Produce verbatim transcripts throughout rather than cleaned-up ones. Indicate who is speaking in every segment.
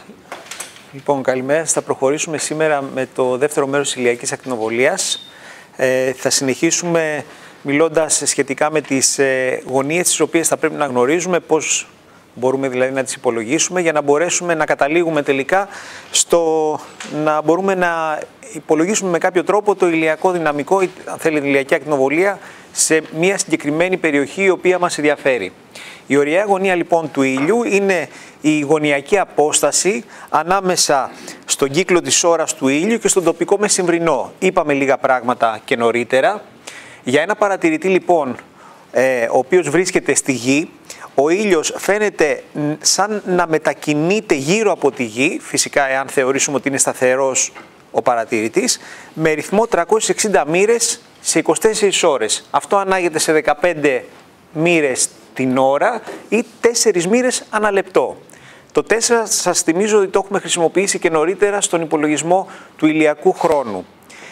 Speaker 1: Λοιπόν, καλημέρα. Θα προχωρήσουμε σήμερα με το δεύτερο μέρος της ηλιακής ακτινοβολίας. Ε, θα συνεχίσουμε μιλώντας σχετικά με τις ε, γωνίες τις οποίες θα πρέπει να γνωρίζουμε, πώς μπορούμε δηλαδή να τις υπολογίσουμε για να μπορέσουμε να καταλήγουμε τελικά στο να μπορούμε να υπολογίσουμε με κάποιο τρόπο το ηλιακό δυναμικό, αν θέλει, ηλιακή ακτινοβολία σε μια συγκεκριμένη περιοχή η οποία μας ενδιαφέρει. Η ωριαία γωνία λοιπόν του ήλιου είναι η γωνιακή απόσταση ανάμεσα στον κύκλο της ώρας του ήλιου και στον τοπικό μεσημβρινό. Είπαμε λίγα πράγματα και νωρίτερα. Για ένα παρατηρητή λοιπόν, ε, ο οποίος βρίσκεται στη Γη, ο ήλιος φαίνεται σαν να μετακινείται γύρω από τη Γη, φυσικά εάν θεωρήσουμε ότι είναι σταθερός ο παρατηρητής, με ρυθμό τριακόσιες εξήντα μοίρες σε είκοσι τέσσερις ώρες. Αυτό ανάγεται σε δεκαπέντε μοίρες την ώρα ή τέσσερις μοίρες ανά λεπτό. Το τέσσερα σας θυμίζω ότι το έχουμε χρησιμοποιήσει και νωρίτερα στον υπολογισμό του ηλιακού χρόνου.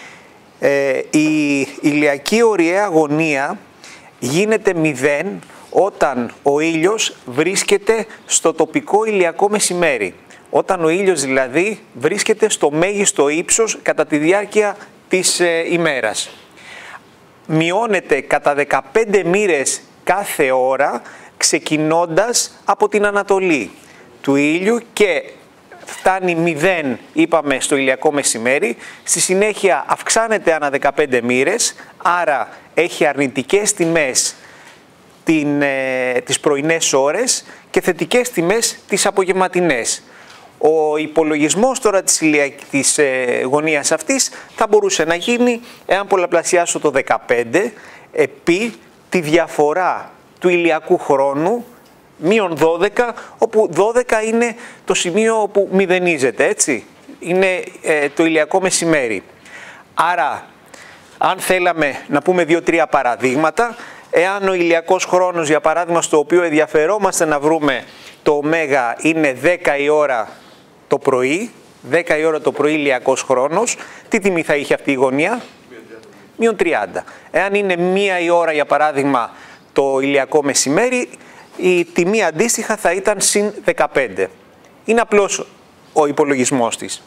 Speaker 1: Ε, η ηλιακή ωριαία γωνία γίνεται μηδέν όταν ο ήλιος βρίσκεται στο τοπικό ηλιακό μεσημέρι. Όταν ο ήλιος δηλαδή βρίσκεται στο μέγιστο ύψος κατά τη διάρκεια της ε, ημέρας. Μειώνεται κατά δεκαπέντε μοίρες κάθε ώρα ξεκινώντας από την Ανατολή του ήλιου και φτάνει μηδέν, είπαμε, στο ηλιακό μεσημέρι. Στη συνέχεια αυξάνεται ανά δεκαπέντε μοίρες, άρα έχει αρνητικές τιμές την, ε, τις πρωινές ώρες και θετικές τιμές τις απογευματινές. Ο υπολογισμός τώρα της, της ε, γωνίας αυτής θα μπορούσε να γίνει εάν πολλαπλασιάσω το δεκαπέντε επί τη διαφορά του ηλιακού χρόνου μείον δώδεκα, όπου δώδεκα είναι το σημείο όπου μηδενίζεται, έτσι. Είναι ε, το ηλιακό μεσημέρι. Άρα, αν θέλαμε να πούμε δύο-τρία παραδείγματα, εάν ο ηλιακός χρόνος, για παράδειγμα, στο οποίο ενδιαφερόμαστε να βρούμε το ω είναι δέκα η ώρα το πρωί, δέκα η ώρα το πρωί ηλιακός χρόνος, τι τιμή θα είχε αυτή η γωνία? μείον τριάντα. Εάν είναι μία η ώρα, για παράδειγμα, το ηλιακό μεσημέρι, η τιμή αντίστοιχα θα ήταν συν δεκαπέντε. Είναι απλός ο υπολογισμός της.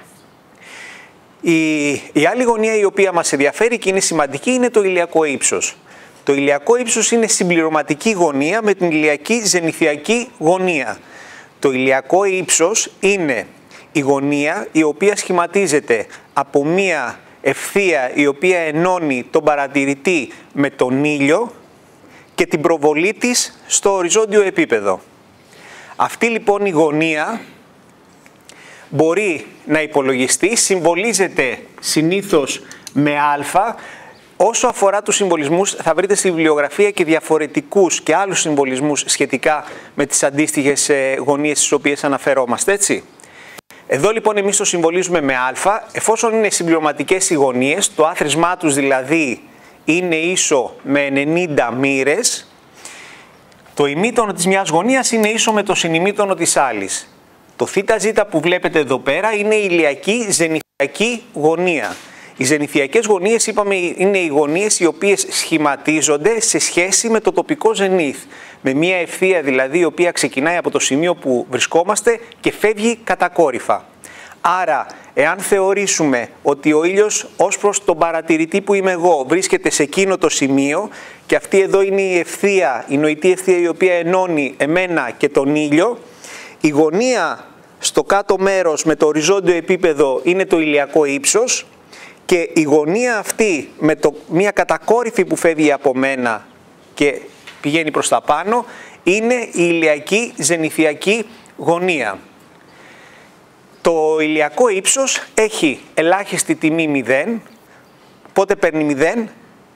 Speaker 1: Η, η άλλη γωνία η οποία μας ενδιαφέρει και είναι σημαντική είναι το ηλιακό ύψος. Το ηλιακό ύψος είναι συμπληρωματική γωνία με την ηλιακή ζενιθιακή γωνία. Το ηλιακό ύψος είναι η γωνία η οποία σχηματίζεται από μία ευθεία η οποία ενώνει τον παρατηρητή με τον ήλιο και την προβολή της στο οριζόντιο επίπεδο. Αυτή λοιπόν η γωνία μπορεί να υπολογιστεί, συμβολίζεται συνήθως με α. Όσο αφορά τους συμβολισμούς θα βρείτε στη βιβλιογραφία και διαφορετικούς και άλλους συμβολισμούς σχετικά με τις αντίστοιχες γωνίες στις οποίες αναφερόμαστε, έτσι. Εδώ λοιπόν εμείς το συμβολίζουμε με α, εφόσον είναι συμπληρωματικές οι γωνίες, το άθροισμά τους δηλαδή είναι ίσο με ενενήντα μοίρες, το ημίτονο της μιας γωνίας είναι ίσο με το συνημίτονο της άλλης. Το θ ζ που βλέπετε εδώ πέρα είναι η ηλιακή ζενιθιακή γωνία. Οι ζενιθιακές γωνίες, είπαμε, είναι οι γωνίες οι οποίες σχηματίζονται σε σχέση με το τοπικό ζενίθ. Με μια ευθεία δηλαδή η οποία ξεκινάει από το σημείο που βρισκόμαστε και φεύγει κατακόρυφα. Άρα, εάν θεωρήσουμε ότι ο ήλιος ως προς τον παρατηρητή που είμαι εγώ βρίσκεται σε εκείνο το σημείο και αυτή εδώ είναι η ευθεία, η νοητή ευθεία η οποία ενώνει εμένα και τον ήλιο, η γωνία στο κάτω μέρος με το οριζόντιο επίπεδο είναι το ηλιακό ύψος και η γωνία αυτή με το, μια κατακόρυφη που φεύγει από μένα και πηγαίνει προς τα πάνω είναι η ηλιακή ζενιθιακή γωνία. Το ηλιακό ύψος έχει ελάχιστη τιμή μηδέν. Πότε παίρνει μηδέν?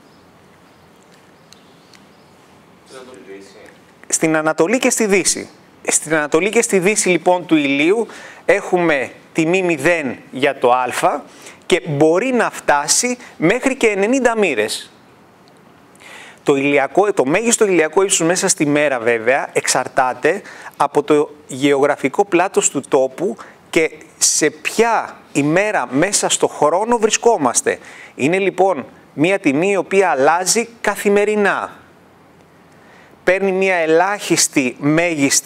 Speaker 1: Στην Ανατολή και στη Δύση. Στην Ανατολή και στη Δύση λοιπόν του ηλίου έχουμε τιμή μηδέν για το α και μπορεί να φτάσει μέχρι και ενενήντα μοίρες. Το, ηλιακό, το μέγιστο ηλιακό ύψος μέσα στη μέρα βέβαια εξαρτάται από το γεωγραφικό πλάτος του τόπου και σε ποια ημέρα μέσα στο χρόνο βρισκόμαστε. Είναι λοιπόν μία τιμή η οποία αλλάζει καθημερινά. Παίρνει μία ελάχιστη μέγιστη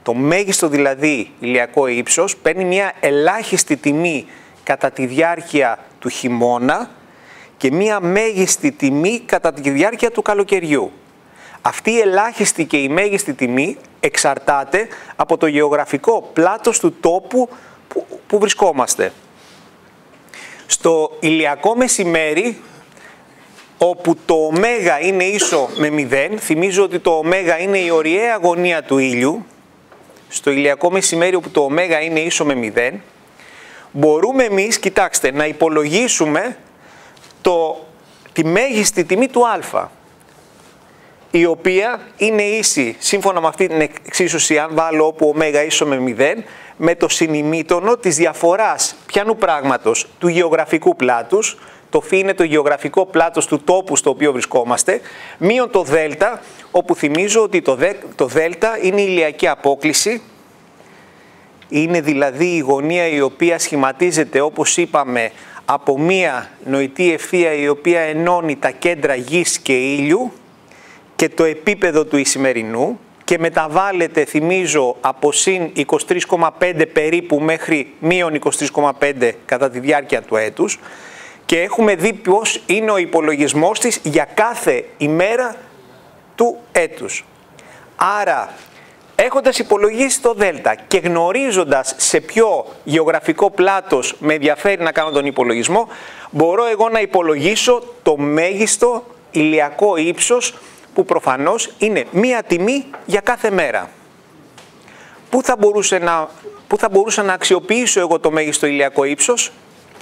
Speaker 1: το μέγιστο δηλαδή ηλιακό ύψος παίρνει μια ελάχιστη τιμή κατά τη διάρκεια του χειμώνα και μια μέγιστη τιμή κατά τη διάρκεια του καλοκαιριού. Αυτή η ελάχιστη και η μέγιστη τιμή εξαρτάται από το γεωγραφικό πλάτος του τόπου που, που βρισκόμαστε. Στο ηλιακό μεσημέρι, όπου το ω είναι ίσο με μηδέν, θυμίζω ότι το ω είναι η ωριαία γωνία του ήλιου, στο ηλιακό μεσημέρι όπου το ω είναι ίσο με μηδέν, μπορούμε εμείς, κοιτάξτε, να υπολογίσουμε το, τη μέγιστη τιμή του α, η οποία είναι ίση, σύμφωνα με αυτή την εξίσωση, αν βάλω όπου ω ίσο με μηδέν, με το συνημήτωνο της διαφοράς πιανού πράγματος του γεωγραφικού πλάτους, το φ είναι το γεωγραφικό πλάτος του τόπου στο οποίο βρισκόμαστε, μείον το δ, όπου θυμίζω ότι το, δε, το δ είναι η ηλιακή απόκληση, είναι δηλαδή η γωνία η οποία σχηματίζεται, όπως είπαμε, από μία νοητή ευθεία η οποία ενώνει τα κέντρα γης και ήλιου και το επίπεδο του ισημερινού και μεταβάλλεται, θυμίζω, από συν είκοσι τρία κόμμα πέντε περίπου μέχρι μείον είκοσι τρία κόμμα πέντε κατά τη διάρκεια του έτους και έχουμε δει πώς είναι ο υπολογισμός της για κάθε ημέρα του έτους. Άρα, έχοντας υπολογίσει το δ και γνωρίζοντας σε ποιο γεωγραφικό πλάτος με ενδιαφέρει να κάνω τον υπολογισμό, μπορώ εγώ να υπολογίσω το μέγιστο ηλιακό ύψος που προφανώς είναι μία τιμή για κάθε μέρα. Πού θα μπορούσε να, πού θα μπορούσα να αξιοποιήσω εγώ το μέγιστο ηλιακό ύψος?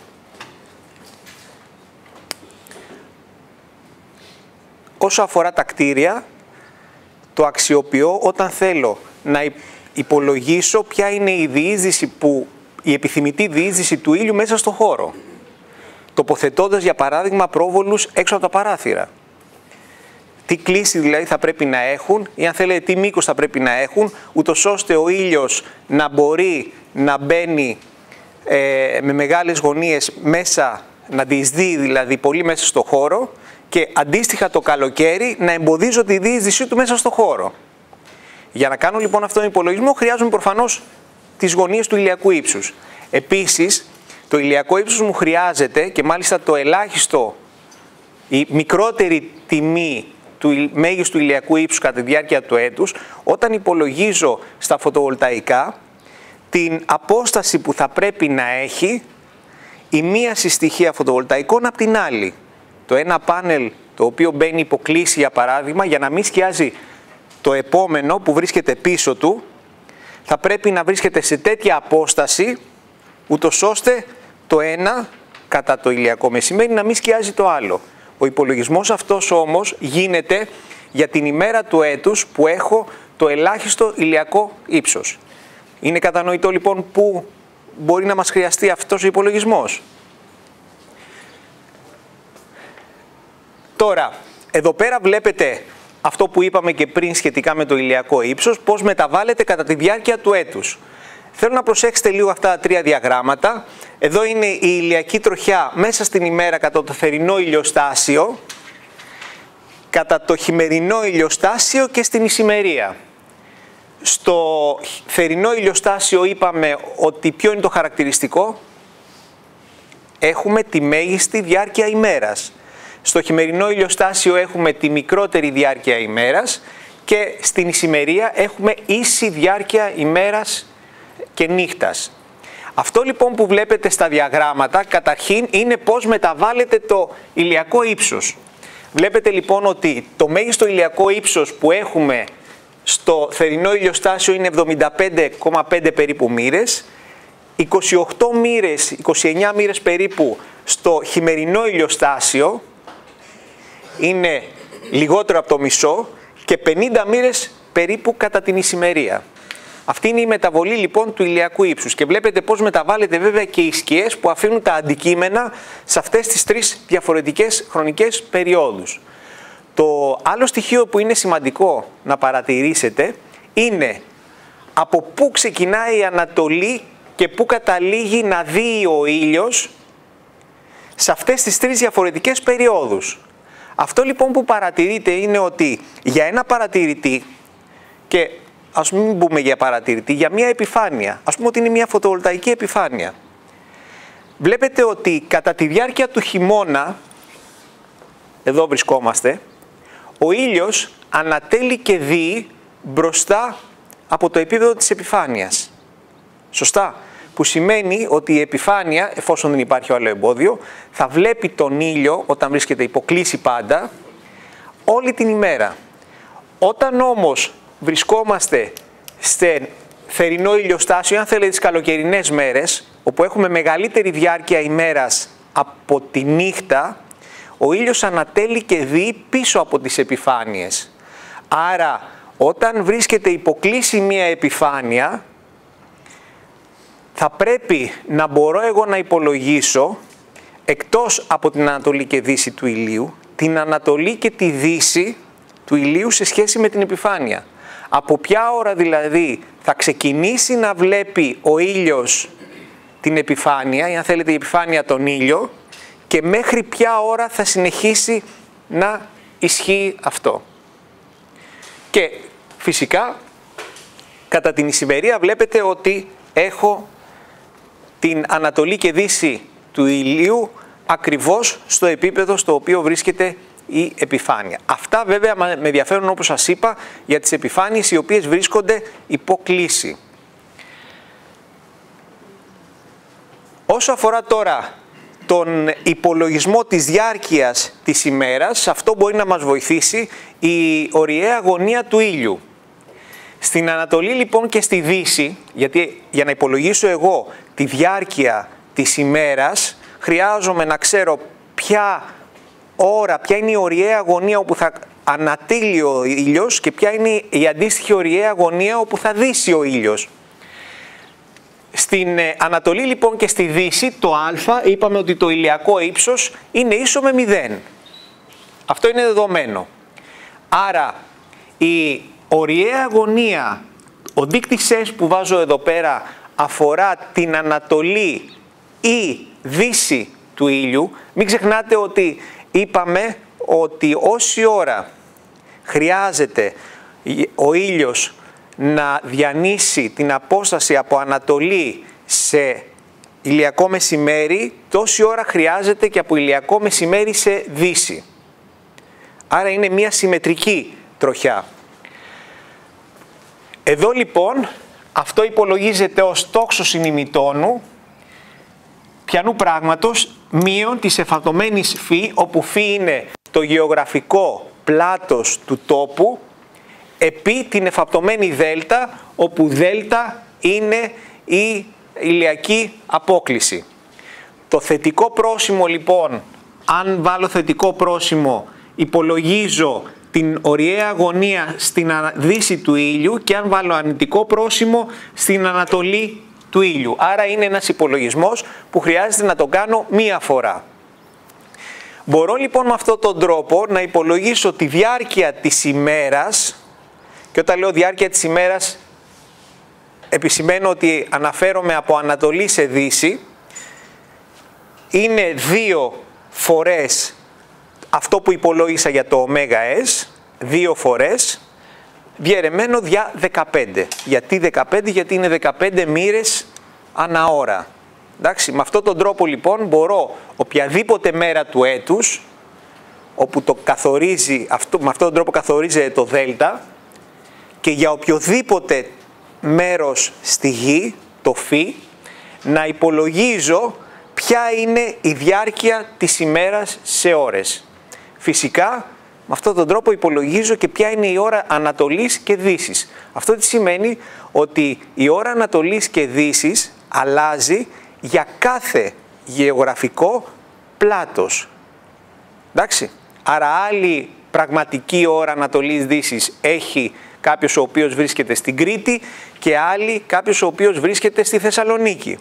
Speaker 1: Όσο αφορά τα κτίρια, το αξιοποιώ όταν θέλω να υπολογίσω ποια είναι η διείσδυση που, η επιθυμητή διείσδυση του ήλιου μέσα στο χώρο, τοποθετώντας για παράδειγμα πρόβολους έξω από τα παράθυρα. Τι κλίση δηλαδή θα πρέπει να έχουν ή αν θέλετε τι μήκος θα πρέπει να έχουν, ούτως ώστε ο ήλιος να μπορεί να μπαίνει ε, με μεγάλες γωνίες μέσα, να διεισδύει δηλαδή πολύ μέσα στο χώρο και αντίστοιχα το καλοκαίρι να εμποδίζω τη διείσδυσή του μέσα στο χώρο. Για να κάνω λοιπόν αυτόν τον υπολογισμό χρειάζομαι προφανώς τις γωνίες του ηλιακού ύψους. Επίσης, το ηλιακό ύψος μου χρειάζεται και μάλιστα το ελάχιστο, η μικρότερη τιμή του μέγιστου ηλιακού ύψους κατά τη διάρκεια του έτους, όταν υπολογίζω στα φωτοβολταϊκά την απόσταση που θα πρέπει να έχει η μία συστοιχεία φωτοβολταϊκών από την άλλη. Το ένα πάνελ το οποίο μπαίνει υποκλίση για παράδειγμα, για να μην σκιάζει το επόμενο που βρίσκεται πίσω του, θα πρέπει να βρίσκεται σε τέτοια απόσταση, ούτως ώστε το ένα κατά το ηλιακό μεσημέρι να μην σκιάζει το άλλο. Ο υπολογισμός αυτός όμως γίνεται για την ημέρα του έτους που έχω το ελάχιστο ηλιακό ύψος. Είναι κατανοητό λοιπόν που μπορεί να μας χρειαστεί αυτός ο υπολογισμός? Τώρα, εδώ πέρα βλέπετε αυτό που είπαμε και πριν σχετικά με το ηλιακό ύψος, πώς μεταβάλλεται κατά τη διάρκεια του έτους. Θέλω να προσέξετε λίγο αυτά τα τρία διαγράμματα. Εδώ είναι η ηλιακή τροχιά μέσα στην ημέρα κατά το θερινό ηλιοστάσιο, κατά το χειμερινό ηλιοστάσιο και στην ησημερία. Στο θερινό ηλιοστάσιο είπαμε ότι ποιο είναι το χαρακτηριστικό? Έχουμε τη μέγιστη διάρκεια ημέρας. Στο χειμερινό ηλιοστάσιο έχουμε τη μικρότερη διάρκεια ημέρας και στην ησημερία έχουμε ίση διάρκεια ημέρας και νύχτας. Αυτό λοιπόν που βλέπετε στα διαγράμματα καταρχήν είναι πώς μεταβάλλεται το ηλιακό ύψος. Βλέπετε λοιπόν ότι το μέγιστο ηλιακό ύψος που έχουμε στο θερινό ηλιοστάσιο είναι εβδομήντα πέντε κόμμα πέντε περίπου μοίρες, είκοσι οκτώ μοίρες, είκοσι εννιά μοίρες περίπου στο χειμερινό ηλιοστάσιο, είναι λιγότερο από το μισό και πενήντα μοίρες περίπου κατά την ησημερία. Αυτή είναι η μεταβολή λοιπόν του ηλιακού ύψους και βλέπετε πώς μεταβάλλεται βέβαια και οι σκιές που αφήνουν τα αντικείμενα σε αυτές τις τρεις διαφορετικές χρονικές περιόδους. Το άλλο στοιχείο που είναι σημαντικό να παρατηρήσετε είναι από πού ξεκινάει η Ανατολή και πού καταλήγει να δει ο ήλιος σε αυτές τις τρεις διαφορετικές περιόδους. Αυτό λοιπόν που παρατηρείτε είναι ότι για ένα παρατηρητή, και ας μην μπούμε για παρατηρητή, για μια επιφάνεια. Ας πούμε ότι είναι μια φωτοβολταϊκή επιφάνεια. Βλέπετε ότι κατά τη διάρκεια του χειμώνα, εδώ βρισκόμαστε, ο ήλιος ανατέλει και δει μπροστά από το επίπεδο της επιφάνειας. Σωστά. Που σημαίνει ότι η επιφάνεια, εφόσον δεν υπάρχει άλλο εμπόδιο, θα βλέπει τον ήλιο όταν βρίσκεται υποκλείσει πάντα, όλη την ημέρα. Όταν όμως βρισκόμαστε σε θερινό ηλιοστάσιο, αν θέλετε τις καλοκαιρινές μέρες, όπου έχουμε μεγαλύτερη διάρκεια ημέρας από τη νύχτα, ο ήλιος ανατέλει και δει πίσω από τις επιφάνειες. Άρα, όταν βρίσκεται υποκλείσει μία επιφάνεια, θα πρέπει να μπορώ εγώ να υπολογίσω, εκτός από την Ανατολή και Δύση του ηλίου, την Ανατολή και τη Δύση του ηλίου σε σχέση με την επιφάνεια. Από ποια ώρα δηλαδή θα ξεκινήσει να βλέπει ο ήλιος την επιφάνεια, ή αν θέλετε η επιφάνεια τον ήλιο, και μέχρι ποια ώρα θα συνεχίσει να ισχύει αυτό. Και φυσικά, κατά την ησημερία βλέπετε ότι έχω την Ανατολή και Δύση του ηλίου ακριβώς στο επίπεδο στο οποίο βρίσκεται η επιφάνεια. Αυτά βέβαια με ενδιαφέρουν, όπως σας είπα, για τις επιφάνειες οι οποίες βρίσκονται υποκλείσει. Όσο αφορά τώρα τον υπολογισμό της διάρκειας της ημέρας, αυτό μπορεί να μας βοηθήσει η ωριαία γωνία του ήλιου. Στην Ανατολή λοιπόν και στη Δύση, γιατί για να υπολογίσω εγώ τη διάρκεια της ημέρας, χρειάζομαι να ξέρω ποια ώρα, ποια είναι η ωριαία γωνία όπου θα ανατείλει ο ήλιος και ποια είναι η αντίστοιχη ωριαία γωνία όπου θα δύσει ο ήλιος. Στην Ανατολή λοιπόν και στη Δύση το α, είπαμε ότι το ηλιακό ύψος είναι ίσο με μηδέν. Αυτό είναι δεδομένο. Άρα η ωριαία γωνία, ο δείκτης S που βάζω εδώ πέρα, αφορά την Ανατολή ή Δύση του ήλιου. Μην ξεχνάτε ότι είπαμε ότι όση ώρα χρειάζεται ο ήλιος να διανύσει την απόσταση από Ανατολή σε ηλιακό μεσημέρι, τόση ώρα χρειάζεται και από ηλιακό μεσημέρι σε Δύση. Άρα είναι μια συμμετρική τροχιά. Εδώ λοιπόν αυτό υπολογίζεται ως τόξος ημιτόνου ποιανού πράγματος μείον της εφατωμένης φ, όπου φ είναι το γεωγραφικό πλάτος του τόπου, επί την εφαπτωμένη δέλτα, όπου δέλτα είναι η ηλιακή απόκλιση. Το θετικό πρόσημο λοιπόν, αν βάλω θετικό πρόσημο, υπολογίζω την ωριαία γωνία στην δύση του ήλιου, και αν βάλω αρνητικό πρόσημο στην ανατολή του ήλιου. Άρα είναι ένας υπολογισμός που χρειάζεται να τον κάνω μία φορά. Μπορώ λοιπόν με αυτόν τον τρόπο να υπολογίσω τη διάρκεια της ημέρας, και όταν λέω διάρκεια της ημέρας επισημαίνω ότι αναφέρομαι από Ανατολή σε Δύση, είναι δύο φορές αυτό που υπολόγισα για το ω/s, δύο φορές, διαιρεμένο δια δεκαπέντε. Γιατί δεκαπέντε, γιατί είναι δεκαπέντε μοίρες ανά ώρα. Εντάξει, με αυτόν τον τρόπο λοιπόν μπορώ οποιαδήποτε μέρα του έτους, όπου το καθορίζει, αυτό, με αυτόν τον τρόπο καθορίζεται το δέλτα, και για οποιοδήποτε μέρος στη γη, το φ, να υπολογίζω ποια είναι η διάρκεια της ημέρας σε ώρες. Φυσικά, με αυτόν τον τρόπο υπολογίζω και ποια είναι η ώρα Ανατολής και Δύσης. Αυτό τι σημαίνει? Ότι η ώρα Ανατολής και Δύσης αλλάζει για κάθε γεωγραφικό πλάτος. Εντάξει. Άρα άλλη πραγματική ώρα Ανατολής Δύσης έχει κάποιος ο οποίος βρίσκεται στην Κρήτη και άλλη κάποιος ο οποίος βρίσκεται στη Θεσσαλονίκη.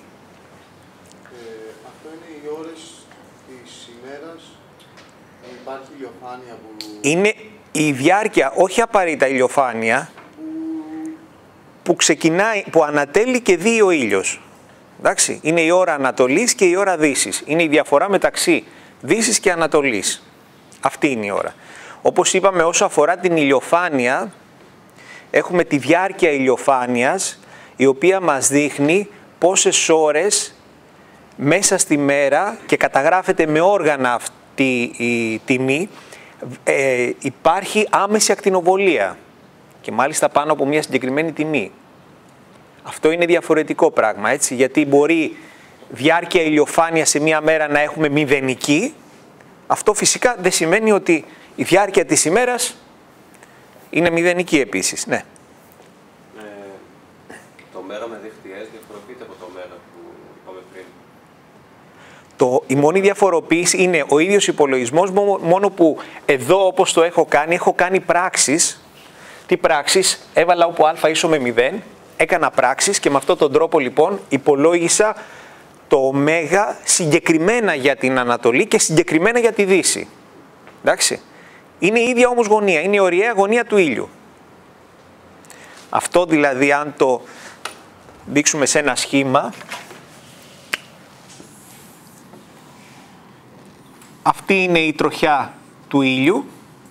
Speaker 2: Ε, αυτό είναι οι ώρες της ημέρας, υπάρχει ηλιοφάνεια που...
Speaker 1: Είναι η διάρκεια, όχι απαραίτητα ηλιοφάνεια, που, που ξεκινάει, που ανατέλει και δει ο ήλιος. Εντάξει, είναι η ώρα Ανατολής και η ώρα Δύσης. Είναι η διαφορά μεταξύ Δύσης και Ανατολής. Αυτή είναι η ώρα. Όπως είπαμε, όσο αφορά την ηλιοφάνεια, έχουμε τη διάρκεια ηλιοφάνειας, η οποία μας δείχνει πόσες ώρες μέσα στη μέρα, και καταγράφεται με όργανα αυτή η τιμή, ε, υπάρχει άμεση ακτινοβολία και μάλιστα πάνω από μια συγκεκριμένη τιμή. Αυτό είναι διαφορετικό πράγμα, έτσι, γιατί μπορεί διάρκεια ηλιοφάνεια σε μια μέρα να έχουμε μηδενική. Αυτό φυσικά δεν σημαίνει ότι η διάρκεια της ημέρας είναι μηδενική επίσης. Ναι.
Speaker 3: Ε, το μέρα με δεχτυές διαφοροποιείται από το μέρα που είπαμε πριν.
Speaker 1: Το, η μόνη διαφοροποίηση είναι ο ίδιος υπολογισμός, μόνο που εδώ, όπως το έχω κάνει, έχω κάνει πράξεις. Τι πράξεις? Έβαλα όπου α ίσο με μηδέν, έκανα πράξεις και με αυτόν τον τρόπο λοιπόν υπολόγισα το ω συγκεκριμένα για την Ανατολή και συγκεκριμένα για τη Δύση. Εντάξει. Είναι η ίδια όμως γωνία, είναι η ωριαία γωνία του ήλιου. Αυτό δηλαδή, αν το δείξουμε σε ένα σχήμα, αυτή είναι η τροχιά του ήλιου.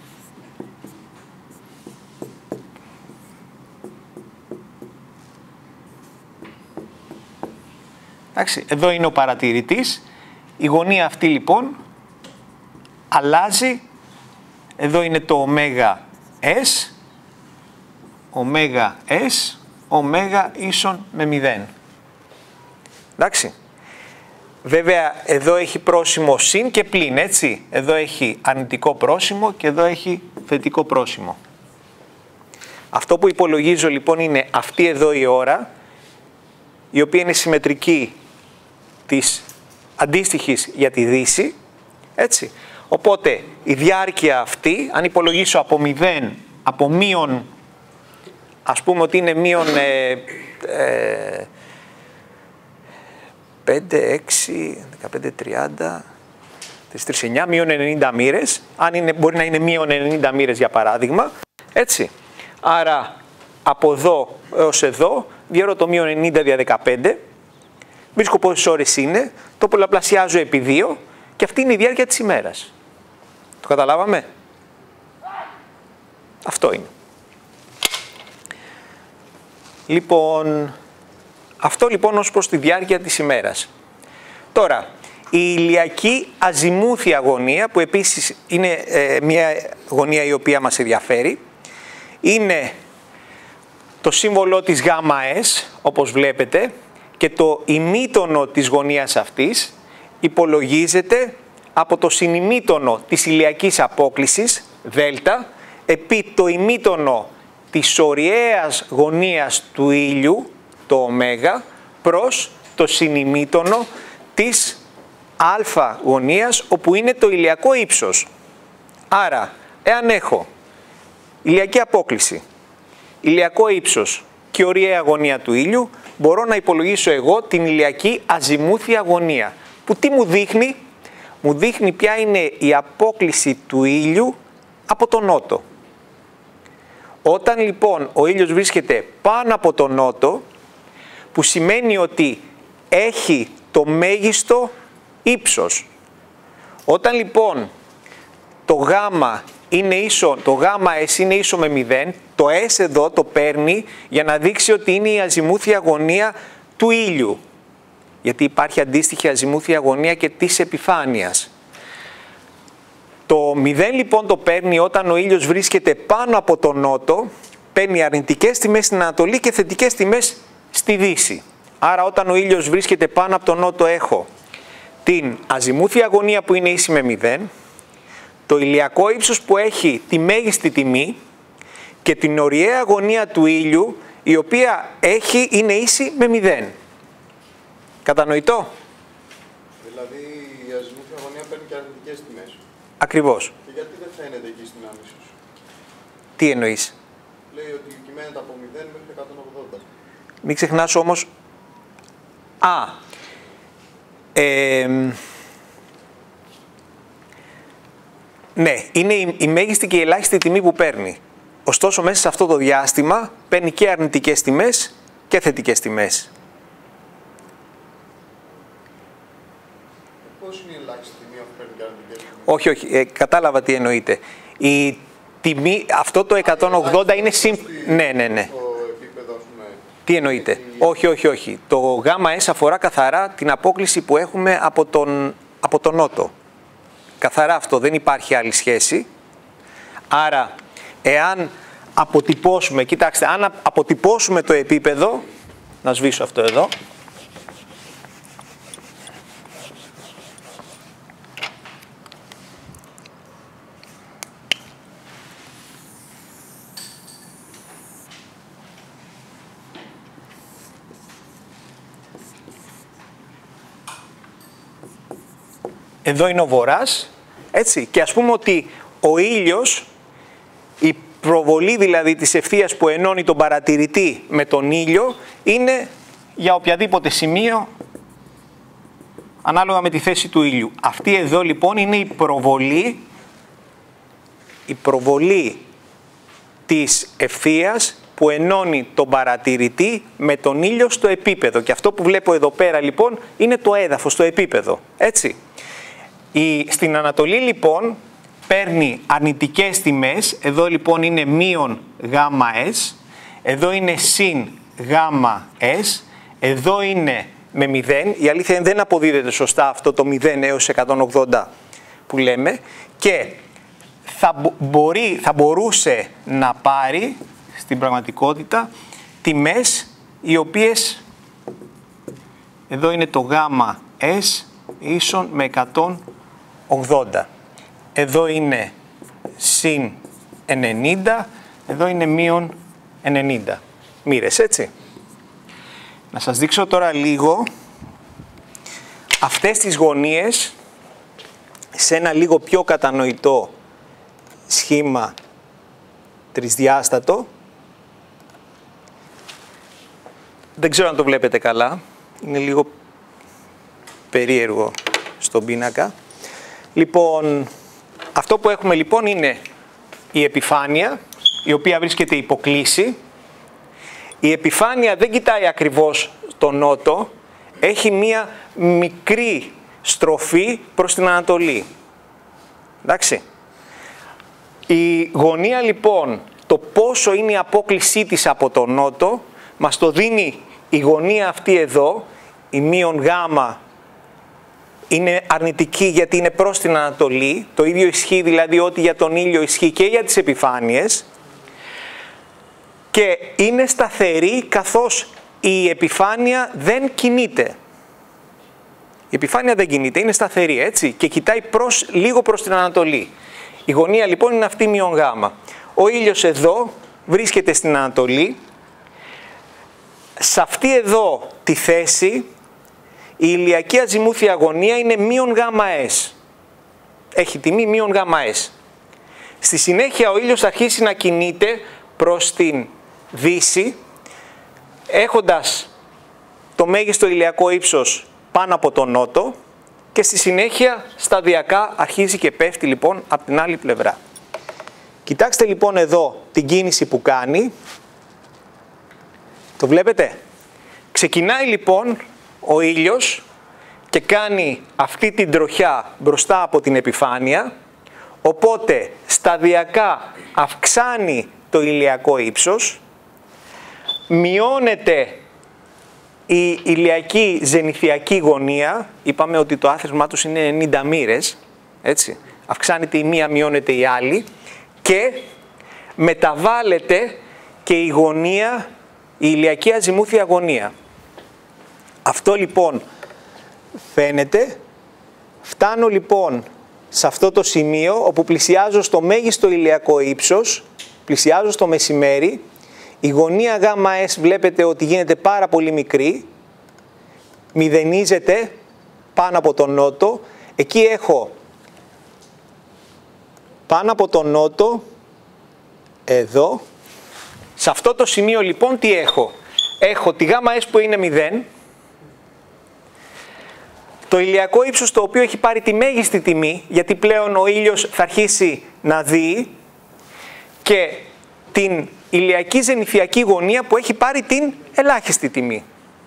Speaker 1: Εντάξει, εδώ είναι ο παρατηρητής. Η γωνία αυτή λοιπόν αλλάζει. Εδώ είναι το ωμέγα S, ωμέγα S, ωμέγα ίσον με μηδέν. Εντάξει. Βέβαια, εδώ έχει πρόσημο συν και πλην, έτσι. Εδώ έχει αρνητικό πρόσημο και εδώ έχει θετικό πρόσημο. Αυτό που υπολογίζω λοιπόν είναι αυτή εδώ η ώρα, η οποία είναι συμμετρική της αντίστοιχης για τη Δύση, έτσι. Οπότε η διάρκεια αυτή, αν υπολογίσω από μηδέν, από μείον, ας πούμε ότι είναι μείον ε, ε, πέντε, έξι, δεκαπέντε, τριάντα, τέσσερα, εννιά, μείον ενενήντα μοίρες, αν είναι, μπορεί να είναι μείον ενενήντα μοίρες για παράδειγμα, έτσι. Άρα από εδώ έως εδώ, διαιρώ το μείον ενενήντα δια δεκαπέντε, βρίσκω πόσες ώρες είναι, το πολλαπλασιάζω επί δύο και αυτή είναι η διάρκεια της ημέρας. Το καταλάβαμε? Αυτό είναι. Λοιπόν, αυτό λοιπόν ως προς τη διάρκεια της ημέρας. Τώρα, η ηλιακή αζιμούθια γωνία, που επίσης είναι ε, μια γωνία η οποία μας ενδιαφέρει, είναι το σύμβολό της γάμα S, όπως βλέπετε, και το ημίτονο της γωνίας αυτής υπολογίζεται από το συνημίτονο της ηλιακής απόκλησης, δέλτα, επί το ημίτονο της ωριαίας γωνίας του ήλιου, το ω, προς το συνημίτονο της α γωνίας, όπου είναι το ηλιακό ύψος. Άρα, εάν έχω ηλιακή απόκληση, ηλιακό ύψος και ωριαία γωνία του ήλιου, μπορώ να υπολογίσω εγώ την ηλιακή αζιμούθια γωνία, που τι μου δείχνει? Μου δείχνει ποια είναι η απόκληση του ήλιου από τον νότο. Όταν λοιπόν ο ήλιος βρίσκεται πάνω από τον νότο, που σημαίνει ότι έχει το μέγιστο ύψος. Όταν λοιπόν το γάμα είναι ίσο, το γάμα S είναι ίσο με μηδέν, το S εδώ το παίρνει για να δείξει ότι είναι η αζιμούθια γωνία του ήλιου. Γιατί υπάρχει αντίστοιχη αζιμούθια γωνία και της επιφάνειας. Το μηδέν λοιπόν το παίρνει όταν ο ήλιος βρίσκεται πάνω από τον νότο, παίρνει αρνητικές τιμές στην Ανατολή και θετικές τιμές στη Δύση. Άρα όταν ο ήλιος βρίσκεται πάνω από τον νότο έχω την αζιμούθια γωνία που είναι ίση με μηδέν, το ηλιακό ύψος που έχει τη μέγιστη τιμή και την ωριαία γωνία του ήλιου, η οποία έχει, είναι ίση με μηδέν. Κατανοητό?
Speaker 2: Δηλαδή η αζιμούθια γωνία παίρνει και αρνητικές τιμές.
Speaker 1: Ακριβώς.
Speaker 2: Και γιατί δεν φαίνεται εκεί στην άμεσος?
Speaker 1: Τι εννοείς?
Speaker 2: Λέει ότι κυμαίνεται από μηδέν μέχρι εκατόν ογδόντα.
Speaker 1: Μην ξεχνάς όμως... Α, ε, ναι, είναι η, η μέγιστη και η ελάχιστη τιμή που παίρνει. Ωστόσο, μέσα σε αυτό το διάστημα παίρνει και αρνητικές τιμές και θετικές τιμές.
Speaker 2: Πώς είναι η ελάχιστη τιμή αφού παίρνει και αρνητικές τιμές?
Speaker 1: Όχι, όχι, ε, κατάλαβα τι εννοείται. Η τιμή, αυτό το εκατόν ογδόντα είναι συμ... Ναι, ναι, ναι. Τι εννοείται? Όχι, όχι, όχι. Το γάμα ες αφορά καθαρά την απόκλιση που έχουμε από τον, από τον νότο. Καθαρά αυτό, δεν υπάρχει άλλη σχέση. Άρα, εάν αποτυπώσουμε, κοιτάξτε, αν αποτυπώσουμε το επίπεδο, να σβήσω αυτό εδώ, εδώ είναι ο βορράς, έτσι, και ας πούμε ότι ο ήλιος, η προβολή δηλαδή της ευθείας που ενώνει τον παρατηρητή με τον ήλιο, είναι για οποιαδήποτε σημείο ανάλογα με τη θέση του ήλιου. Αυτή εδώ λοιπόν είναι η προβολή, η προβολή της ευθείας που ενώνει τον παρατηρητή με τον ήλιο στο επίπεδο. Και αυτό που βλέπω εδώ πέρα λοιπόν είναι το έδαφος, το επίπεδο, έτσι. Η, στην Ανατολή λοιπόν παίρνει αρνητικές τιμές, εδώ λοιπόν είναι μείον γάμα ες, εδώ είναι συν γάμα ες, εδώ είναι με μηδέν, η αλήθεια είναι δεν αποδίδεται σωστά αυτό το μηδέν έως εκατόν ογδόντα που λέμε, και θα, μπορεί, θα μπορούσε να πάρει στην πραγματικότητα τιμές οι οποίες, εδώ είναι το γάμα ες ίσον με εκατόν ογδόντα. Εδώ είναι συν ενενήντα, εδώ είναι μείον ενενήντα μοίρες, έτσι. Να σας δείξω τώρα λίγο αυτές τις γωνίες σε ένα λίγο πιο κατανοητό σχήμα τρισδιάστατο. Δεν ξέρω αν το βλέπετε καλά, είναι λίγο περίεργο στον πίνακα. Λοιπόν, αυτό που έχουμε λοιπόν είναι η επιφάνεια, η οποία βρίσκεται υποκλίση. Η επιφάνεια δεν κοιτάει ακριβώς τον νότο, έχει μία μικρή στροφή προς την Ανατολή. Εντάξει. Η γωνία λοιπόν, το πόσο είναι η απόκλησή της από τον νότο, μας το δίνει η γωνία αυτή εδώ, η μείον γάμα, είναι αρνητική γιατί είναι προς την Ανατολή. Το ίδιο ισχύει δηλαδή ότι για τον ήλιο ισχύει και για τις επιφάνειες. Και είναι σταθερή καθώς η επιφάνεια δεν κινείται. Η επιφάνεια δεν κινείται, είναι σταθερή, έτσι, και κοιτάει προς, λίγο προς την Ανατολή. Η γωνία λοιπόν είναι αυτή μειον γάμα. Ο ήλιος εδώ βρίσκεται στην Ανατολή. Σε αυτή εδώ τη θέση η ηλιακή αζημούθια γωνία είναι μείον γάμα ες. Έχει τιμή μείον γάμα ες. Στη συνέχεια ο ήλιος θα αρχίσει να κινείται προς την δύση, έχοντας το μέγιστο ηλιακό ύψος πάνω από τον νότο, και στη συνέχεια σταδιακά αρχίζει και πέφτει λοιπόν από την άλλη πλευρά. Κοιτάξτε λοιπόν εδώ την κίνηση που κάνει. Το βλέπετε? Ξεκινάει λοιπόν ο ήλιος και κάνει αυτή την τροχιά μπροστά από την επιφάνεια, οπότε σταδιακά αυξάνει το ηλιακό ύψος, μειώνεται η ηλιακή ζενιθιακή γωνία, είπαμε ότι το άθροισμά τους είναι ενενήντα μοίρες, έτσι, αυξάνεται η μία, μειώνεται η άλλη, και μεταβάλλεται και η γωνία, η ηλιακή αζημούθια γωνία. Αυτό λοιπόν φαίνεται. Φτάνω λοιπόν σε αυτό το σημείο όπου πλησιάζω στο μέγιστο ηλιακό ύψος, πλησιάζω στο μεσημέρι. Η γωνία γάμα ες βλέπετε ότι γίνεται πάρα πολύ μικρή, μηδενίζεται πάνω από τον νότο. Εκεί έχω πάνω από τον νότο, εδώ, σε αυτό το σημείο λοιπόν τι έχω? Έχω τη γάμα ες που είναι μηδέν, το ηλιακό ύψος το οποίο έχει πάρει τη μέγιστη τιμή, γιατί πλέον ο ήλιος θα αρχίσει να δει, και την ηλιακή ζενιθιακή γωνία που έχει πάρει την ελάχιστη τιμή.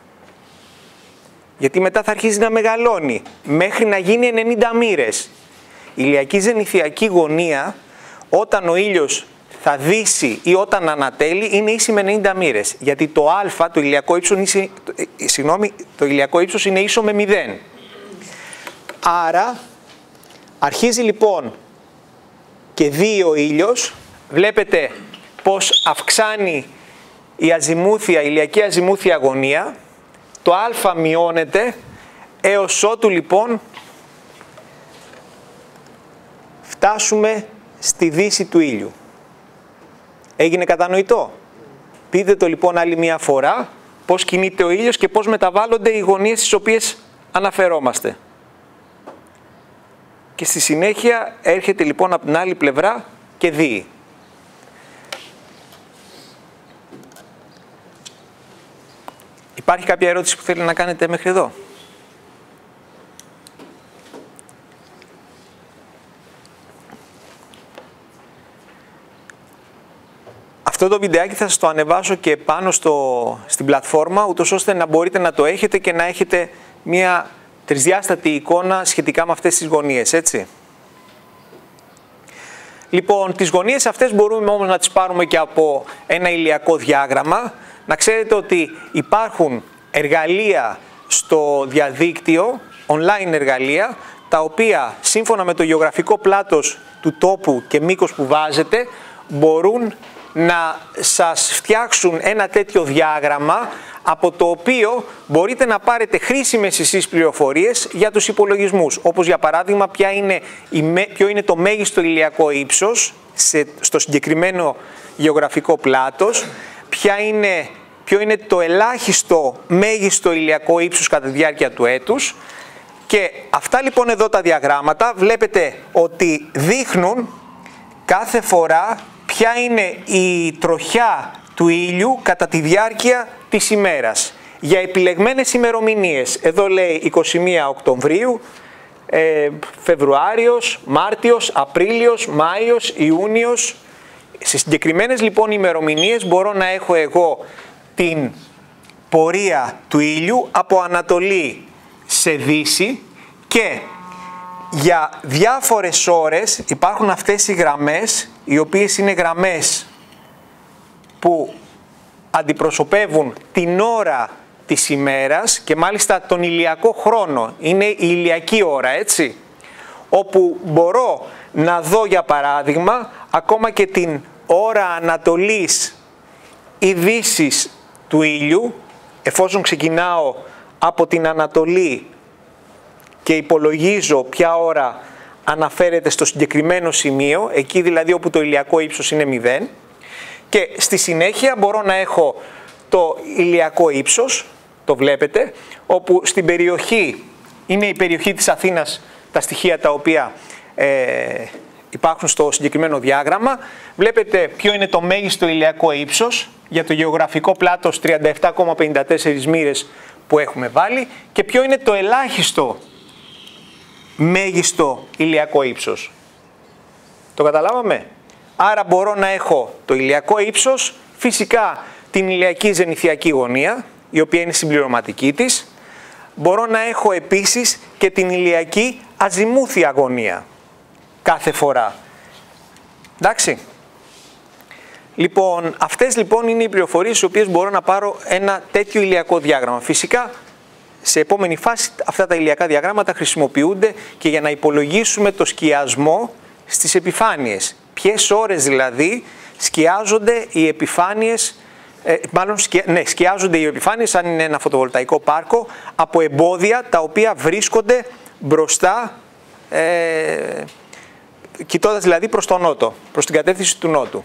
Speaker 1: Γιατί μετά θα αρχίσει να μεγαλώνει μέχρι να γίνει ενενήντα μοίρες. Η ηλιακή ζενιθιακή γωνία όταν ο ήλιος θα δύσει ή όταν ανατέλει είναι ίση με ενενήντα μοίρες. Γιατί το α, το ηλιακό ύψος, είναι, συγγνώμη, το ηλιακό ύψος είναι ίσο με μηδέν. Άρα αρχίζει λοιπόν και δει ο ήλιος. Βλέπετε πως αυξάνει η αζημούθια, η ηλιακή αζημούθια γωνία. Το α μειώνεται έως ότου λοιπόν φτάσουμε στη δύση του ήλιου. Έγινε κατανοητό? Πείτε το λοιπόν άλλη μία φορά πώς κινείται ο ήλιος και πώς μεταβάλλονται οι γωνίες στις οποίες αναφερόμαστε. Και στη συνέχεια έρχεται λοιπόν από την άλλη πλευρά και δει. Υπάρχει κάποια ερώτηση που θέλει να κάνετε μέχρι εδώ? Αυτό το βιντεάκι θα σας το ανεβάσω και πάνω στο, στην πλατφόρμα, ούτως ώστε να μπορείτε να το έχετε και να έχετε μια τρισδιάστατη εικόνα σχετικά με αυτές τις γωνίες, έτσι. Λοιπόν, τις γωνίες αυτές μπορούμε όμως να τις πάρουμε και από ένα ηλιακό διάγραμμα. Να ξέρετε ότι υπάρχουν εργαλεία στο διαδίκτυο, online εργαλεία, τα οποία σύμφωνα με το γεωγραφικό πλάτος του τόπου και μήκος που βάζετε, μπορούν να σας φτιάξουν ένα τέτοιο διάγραμμα από το οποίο μπορείτε να πάρετε χρήσιμες εσείς πληροφορίες για τους υπολογισμούς. Όπως για παράδειγμα ποια είναι η, ποιο είναι το μέγιστο ηλιακό ύψος σε, στο συγκεκριμένο γεωγραφικό πλάτος, ποια είναι, ποιο είναι το ελάχιστο μέγιστο ηλιακό ύψος κατά τη διάρκεια του έτους. Και αυτά λοιπόν εδώ τα διαγράμματα βλέπετε ότι δείχνουν κάθε φορά ποια είναι η τροχιά του ήλιου κατά τη διάρκεια της ημέρας. Για επιλεγμένες ημερομηνίες, εδώ λέει είκοσι μία Οκτωβρίου, ε, Φεβρουάριος, Μάρτιος, Απρίλιος, Μάιος, Ιούνιος. Σε συγκεκριμένες λοιπόν ημερομηνίες μπορώ να έχω εγώ την πορεία του ήλιου από Ανατολή σε Δύση και για διάφορες ώρες υπάρχουν αυτές οι γραμμές, οι οποίες είναι γραμμές που αντιπροσωπεύουν την ώρα της ημέρας και μάλιστα τον ηλιακό χρόνο, είναι η ηλιακή ώρα, έτσι, όπου μπορώ να δω για παράδειγμα ακόμα και την ώρα Ανατολής ή Δύσης του ήλιου, εφόσον ξεκινάω από την Ανατολή και υπολογίζω ποια ώρα αναφέρεται στο συγκεκριμένο σημείο, εκεί δηλαδή όπου το ηλιακό ύψος είναι μηδέν, και στη συνέχεια μπορώ να έχω το ηλιακό ύψος, το βλέπετε, όπου στην περιοχή, είναι η περιοχή της Αθήνας τα στοιχεία τα οποία ε, υπάρχουν στο συγκεκριμένο διάγραμμα. Βλέπετε ποιο είναι το μέγιστο ηλιακό ύψος για το γεωγραφικό πλάτος τριάντα επτά κόμμα πενήντα τέσσερις μοίρες που έχουμε βάλει και ποιο είναι το ελάχιστο μέγιστο ηλιακό ύψος. Το καταλάβαμε? Άρα μπορώ να έχω το ηλιακό ύψος, φυσικά την ηλιακή ζενιθιακή γωνία, η οποία είναι συμπληρωματική της. Μπορώ να έχω επίσης και την ηλιακή αζημούθια γωνία κάθε φορά. Εντάξει. Λοιπόν, αυτές λοιπόν είναι οι πληροφορίες στις οποίες μπορώ να πάρω ένα τέτοιο ηλιακό διάγραμμα. Φυσικά, σε επόμενη φάση αυτά τα ηλιακά διαγράμματα χρησιμοποιούνται και για να υπολογίσουμε το σκιασμό στις επιφάνειες. Ποιες ώρες δηλαδή σκιάζονται οι επιφάνειες, ε, μάλλον σκια, ναι, σκιάζονται οι επιφάνειες, αν είναι ένα φωτοβολταϊκό πάρκο, από εμπόδια τα οποία βρίσκονται μπροστά, ε, κοιτώντας δηλαδή προς τον νότο, προς την κατεύθυνση του νότου.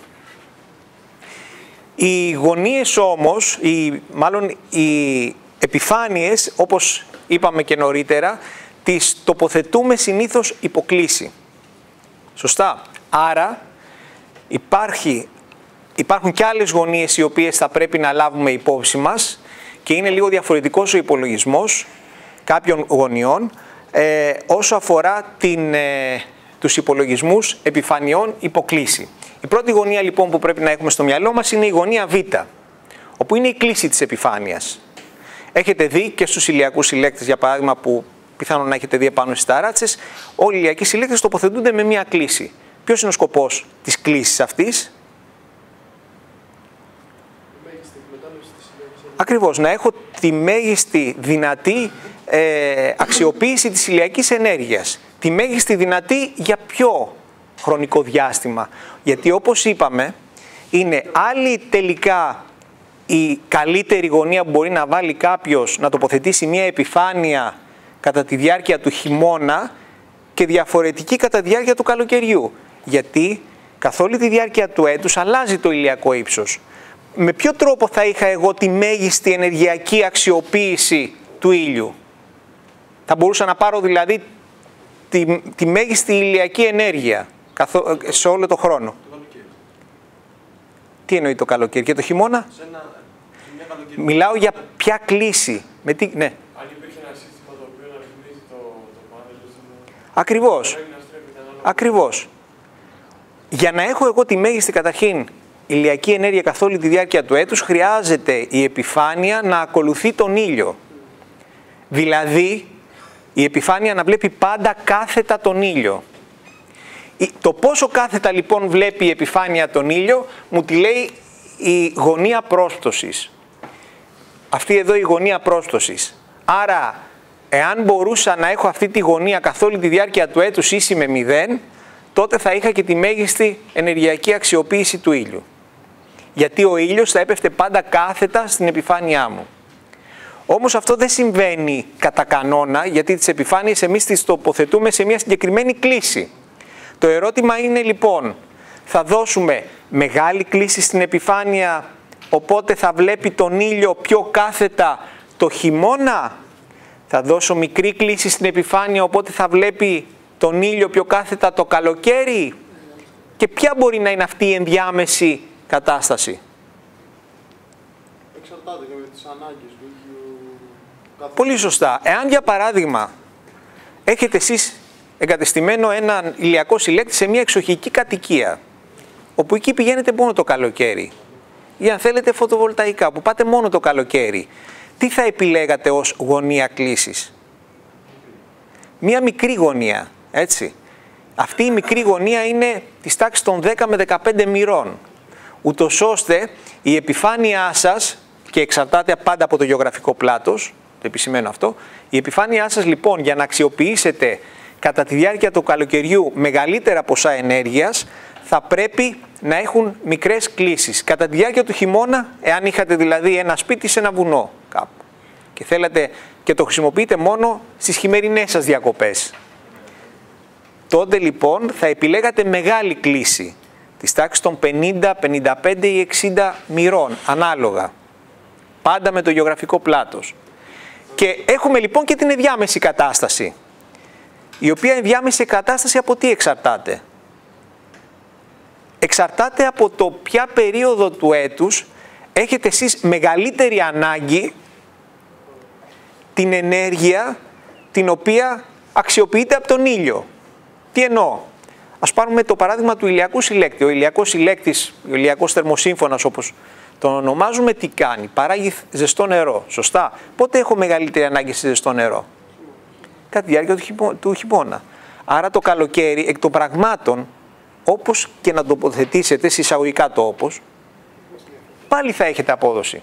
Speaker 1: Οι γωνίες όμως, οι, μάλλον οι επιφάνειες, όπως είπαμε και νωρίτερα, τις τοποθετούμε συνήθως υποκλίση. Σωστά. Άρα υπάρχει, υπάρχουν και άλλες γωνίες οι οποίες θα πρέπει να λάβουμε υπόψη μας και είναι λίγο διαφορετικός ο υπολογισμός κάποιων γωνιών ε, όσο αφορά την, ε, τους υπολογισμούς επιφανειών υποκλίση. Η πρώτη γωνία λοιπόν που πρέπει να έχουμε στο μυαλό μας είναι η γωνία Β, όπου είναι η κλίση της επιφάνειας. Έχετε δει και στους ηλιακούς συλλέκτες, για παράδειγμα, που πιθανόν να έχετε δει επάνω στις ταράτσες, όλοι οι ηλιακοί συλλέκτες τοποθετούνται με μία κλίση. Ποιος είναι ο σκοπός της κλίσης αυτής? Ακριβώς, να έχω τη μέγιστη δυνατή ε, αξιοποίηση της ηλιακής ενέργειας. Τη μέγιστη δυνατή για ποιο χρονικό διάστημα? Γιατί όπως είπαμε, είναι άλλη τελικά η καλύτερη γωνία που μπορεί να βάλει κάποιος να τοποθετήσει μια επιφάνεια κατά τη διάρκεια του χειμώνα και διαφορετική κατά τη διάρκεια του καλοκαιριού. Γιατί καθ' όλη τη διάρκεια του έτους αλλάζει το ηλιακό ύψος. Με ποιο τρόπο θα είχα εγώ τη μέγιστη ενεργειακή αξιοποίηση του ήλιου? Θα μπορούσα να πάρω δηλαδή τη, τη μέγιστη ηλιακή ενέργεια καθό, σε όλο το χρόνο. Το τι εννοεί το καλοκαίρι? Και το χειμώνα?
Speaker 4: Σε ένα, σε μια καλοκαιρι...
Speaker 1: Μιλάω για ποια κλίση. Με τι, ναι.
Speaker 4: Αν υπήρχε ένα σύστημα το οποίο να ρυθμίζει το, το πάνελ...
Speaker 1: Ακριβώς. Ακριβώς. Για να έχω εγώ τη μέγιστη καταρχήν ηλιακή ενέργεια καθ' όλη τη διάρκεια του έτους, χρειάζεται η επιφάνεια να ακολουθεί τον ήλιο. Δηλαδή, η επιφάνεια να βλέπει πάντα κάθετα τον ήλιο. Το πόσο κάθετα λοιπόν βλέπει η επιφάνεια τον ήλιο, μου τη λέει η γωνία πρόσπτωσης. Αυτή εδώ η γωνία πρόσπτωσης. Άρα, εάν μπορούσα να έχω αυτή τη γωνία καθ' όλη τη διάρκεια του έτους ίση με μηδέν, τότε θα είχα και τη μέγιστη ενεργειακή αξιοποίηση του ήλιου. Γιατί ο ήλιος θα έπεφτε πάντα κάθετα στην επιφάνειά μου. Όμως αυτό δεν συμβαίνει κατά κανόνα, γιατί τις επιφάνειες εμείς τις τοποθετούμε σε μια συγκεκριμένη κλίση. Το ερώτημα είναι λοιπόν, θα δώσουμε μεγάλη κλίση στην επιφάνεια, οπότε θα βλέπει τον ήλιο πιο κάθετα το χειμώνα? Θα δώσω μικρή κλίση στην επιφάνεια, οπότε θα βλέπει τον ήλιο πιο κάθετα το καλοκαίρι? Και ποια μπορεί να είναι αυτή η ενδιάμεση κατάσταση?
Speaker 2: Εξαρτάται και με τις ανάγκες του ίδιου.
Speaker 1: Πολύ σωστά. Εάν για παράδειγμα έχετε εσείς εγκατεστημένο έναν ηλιακό συλλέκτη σε μια εξοχική κατοικία, όπου εκεί πηγαίνετε μόνο το καλοκαίρι, ή αν θέλετε φωτοβολταϊκά που πάτε μόνο το καλοκαίρι, τι θα επιλέγατε ως γωνία κλίσης? Μια μικρή γωνία, έτσι. Αυτή η μικρή γωνία είναι της τάξης των δέκα με δεκαπέντε μοιρών, ούτως ώστε η επιφάνειά σας, και εξαρτάται πάντα από το γεωγραφικό πλάτος, το επισημαίνω αυτό, η επιφάνειά σας λοιπόν για να αξιοποιήσετε κατά τη διάρκεια του καλοκαιριού μεγαλύτερα ποσά ενέργειας, θα πρέπει να έχουν μικρές κλίσεις. Κατά τη διάρκεια του χειμώνα, εάν είχατε δηλαδή ένα σπίτι σε ένα βουνό κάπου και θέλατε και το χρησιμοποιείτε μόνο στις χειμερινές σας διακοπές, τότε λοιπόν θα επιλέγατε μεγάλη κλίση της τάξης των πενήντα, πενήντα πέντε ή εξήντα μοιρών, ανάλογα. Πάντα με το γεωγραφικό πλάτος. Και έχουμε λοιπόν και την ενδιάμεση κατάσταση, η οποία ενδιάμεση κατάσταση από τι εξαρτάται? Εξαρτάται από το ποια περίοδο του έτους έχετε εσείς μεγαλύτερη ανάγκη την ενέργεια την οποία αξιοποιείτε από τον ήλιο. Τι εννοώ? Ας πάρουμε το παράδειγμα του ηλιακού συλλέκτη. Ο ηλιακός συλλέκτης, ο ηλιακός θερμοσύμφωνας όπως τον ονομάζουμε, τι κάνει? Παράγει ζεστό νερό, σωστά? Πότε έχω μεγαλύτερη ανάγκη σε ζεστό νερό? Κατά τη διάρκεια του χειμώνα. Άρα το καλοκαίρι, εκ των πραγμάτων, όπως και να τοποθετήσετε, συσσαγωγικά το όπως, πάλι θα έχετε απόδοση.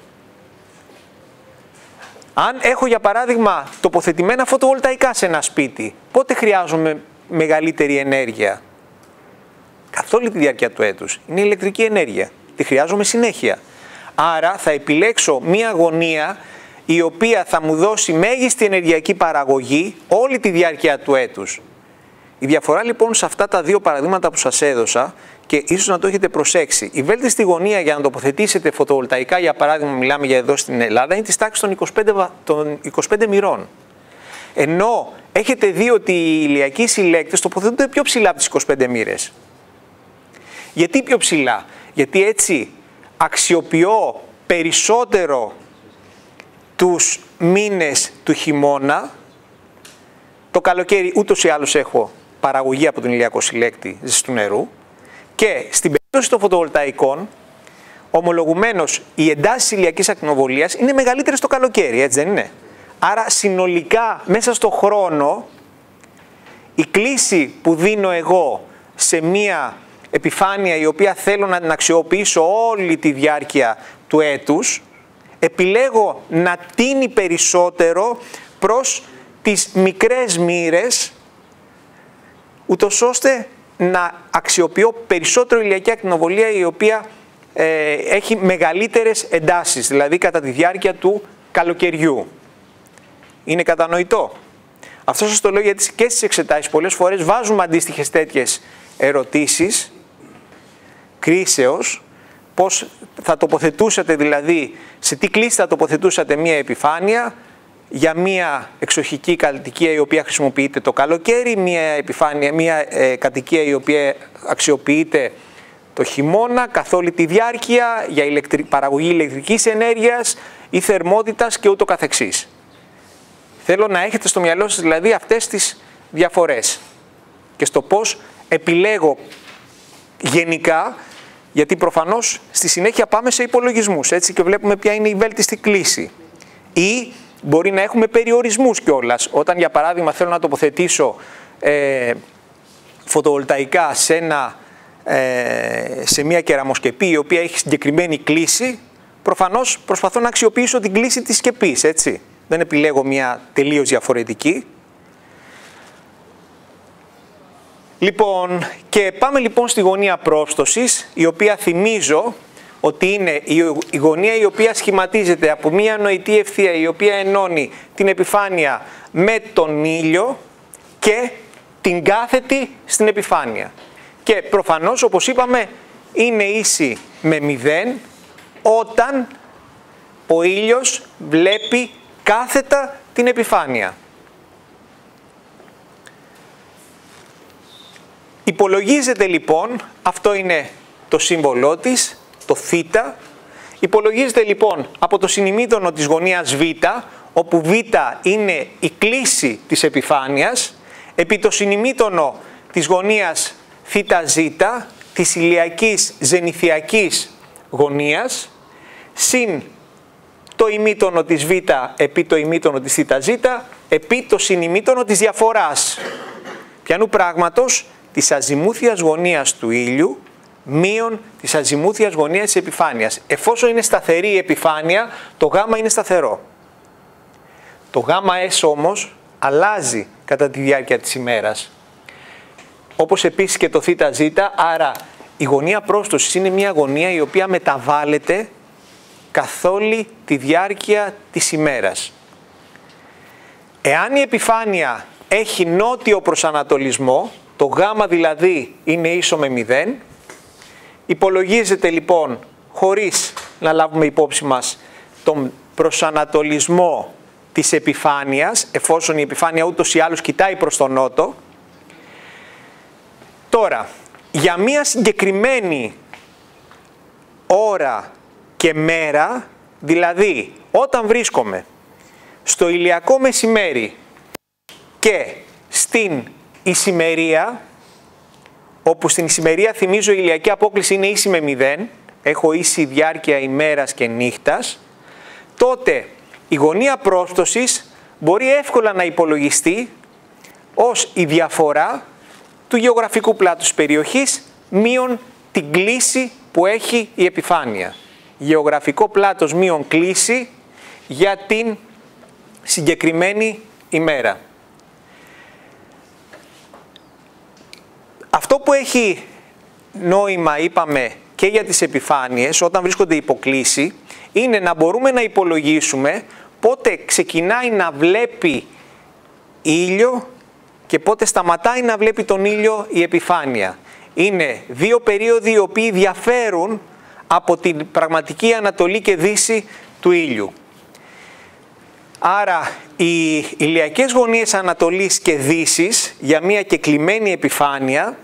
Speaker 1: Αν έχω για παράδειγμα τοποθετημένα φωτοβολταϊκά σε ένα σπίτι, πότε χρειάζομαι μεγαλύτερη ενέργεια? Καθ' όλη τη διάρκεια του έτους. Είναι η ηλεκτρική ενέργεια. Τη χρειάζομαι συνέχεια. Άρα θα επιλέξω μία γωνία η οποία θα μου δώσει μέγιστη ενεργειακή παραγωγή όλη τη διάρκεια του έτους. Η διαφορά λοιπόν σε αυτά τα δύο παραδείγματα που σας έδωσα, και ίσως να το έχετε προσέξει, η βέλτιστη γωνία για να τοποθετήσετε φωτοβολταϊκά, για παράδειγμα μιλάμε για εδώ στην Ελλάδα, είναι της τάξης των είκοσι πέντε, των είκοσι πέντε μοιρών. Ενώ έχετε δει ότι οι ηλιακοί συλλέκτες τοποθετούνται πιο ψηλά από τις είκοσι πέντε μοίρες. Γιατί πιο ψηλά? Γιατί έτσι αξιοποιώ περισσότερο τους μήνες του χειμώνα. Το καλοκαίρι ούτως ή άλλως έχω παραγωγή από τον ηλιακό συλλέκτη ζεστού νερού, και στην περίπτωση των φωτοβολταϊκών, ομολογουμένως οι εντάσεις ηλιακής ακτινοβολίας είναι μεγαλύτερες το καλοκαίρι, έτσι δεν είναι? Άρα συνολικά μέσα στο χρόνο η κλίση που δίνω εγώ σε μία επιφάνεια η οποία θέλω να την αξιοποιήσω όλη τη διάρκεια του έτους, επιλέγω να τίνει περισσότερο προς τις μικρές μοίρες, ούτως ώστε να αξιοποιώ περισσότερο ηλιακή ακτινοβολία η οποία ε, έχει μεγαλύτερες εντάσεις, δηλαδή κατά τη διάρκεια του καλοκαιριού. Είναι κατανοητό. Αυτό σας το λέω γιατί και στις εξετάσεις πολλές φορές βάζουμε αντίστοιχες τέτοιες ερωτήσεις κρίσεως, πώς θα τοποθετούσατε δηλαδή, σε τι κλίση θα τοποθετούσατε μία επιφάνεια για μία εξοχική κατοικία η οποία χρησιμοποιείται το καλοκαίρι, μία, επιφάνεια, μία ε, κατοικία η οποία αξιοποιείται το χειμώνα καθ' όλη τη διάρκεια για ηλεκτρι... παραγωγή ηλεκτρικής ενέργειας ή θερμότητας και ούτω καθεξής. Θέλω να έχετε στο μυαλό σας δηλαδή αυτές τις διαφορές και στο πώς επιλέγω γενικά, γιατί προφανώς στη συνέχεια πάμε σε υπολογισμούς, έτσι, και βλέπουμε ποια είναι η βέλτιστη κλίση. Ή μπορεί να έχουμε περιορισμούς κιόλας. Όταν για παράδειγμα θέλω να τοποθετήσω ε, φωτοβολταϊκά σε, ένα, ε, σε μια κεραμοσκεπή η οποία έχει συγκεκριμένη κλίση, προφανώς προσπαθώ να αξιοποιήσω την κλίση της σκεπής, έτσι. Δεν επιλέγω μια τελείως διαφορετική. Λοιπόν, και πάμε λοιπόν στη γωνία πρόσπτωσης, η οποία θυμίζω ότι είναι η γωνία η οποία σχηματίζεται από μια νοητή ευθεία η οποία ενώνει την επιφάνεια με τον ήλιο και την κάθετη στην επιφάνεια. Και προφανώς, όπως είπαμε, είναι ίση με μηδέν όταν ο ήλιος βλέπει κάθετα την επιφάνεια. Υπολογίζεται λοιπόν, αυτό είναι το σύμβολό της, το θ, υπολογίζεται λοιπόν από το συνημήτωνο της γωνίας Β, όπου Β είναι η κλίση της επιφάνειας, επί το συνημήτωνο της γωνίας ΘΖ, της ηλιακής ζενιθιακής γωνίας, συν το ημίτωνο της Β επί το ημίτωνο της ΘΖ, επί το συνημήτωνο της διαφοράς. Ποιανού πράγματος? Της αζημούθιας γωνίας του ήλιου μείον της αζημούθιας γωνίας της επιφάνειας. Εφόσον είναι σταθερή η επιφάνεια, το γ είναι σταθερό. Το γ-S όμως αλλάζει κατά τη διάρκεια της ημέρας. Όπως επίσης και το ΘΖ, άρα η γωνία πρόσπτωσης είναι μια γωνία η οποία μεταβάλλεται καθ' όλη τη διάρκεια της ημέρας. Εάν η επιφάνεια έχει νότιο προσανατολισμό, το γ δηλαδή είναι ίσο με μηδέν, υπολογίζεται λοιπόν χωρίς να λάβουμε υπόψη μας τον προσανατολισμό της επιφάνειας, εφόσον η επιφάνεια ούτως ή άλλως κοιτάει προς τον νότο. Τώρα, για μία συγκεκριμένη ώρα και μέρα, δηλαδή όταν βρίσκομαι στο ηλιακό μεσημέρι και στην ησημερία, όπου στην ησημερία θυμίζω η ηλιακή απόκληση είναι ίση με μηδέν, έχω ίση διάρκεια ημέρας και νύχτας, τότε η γωνία πρόσπτωσης μπορεί εύκολα να υπολογιστεί ως η διαφορά του γεωγραφικού πλάτους της περιοχής μείον την κλίση που έχει η επιφάνεια. Γεωγραφικό πλάτος μείον κλίση για την συγκεκριμένη ημέρα. Αυτό που έχει νόημα, είπαμε, και για τις επιφάνειες όταν βρίσκονται υποκλίση, είναι να μπορούμε να υπολογίσουμε πότε ξεκινάει να βλέπει ήλιο και πότε σταματάει να βλέπει τον ήλιο η επιφάνεια. Είναι δύο περίοδοι οι οποίοι διαφέρουν από την πραγματική Ανατολή και Δύση του ήλιου. Άρα οι ηλιακές γωνίες Ανατολής και Δύσης για μια κεκλειμένη επιφάνεια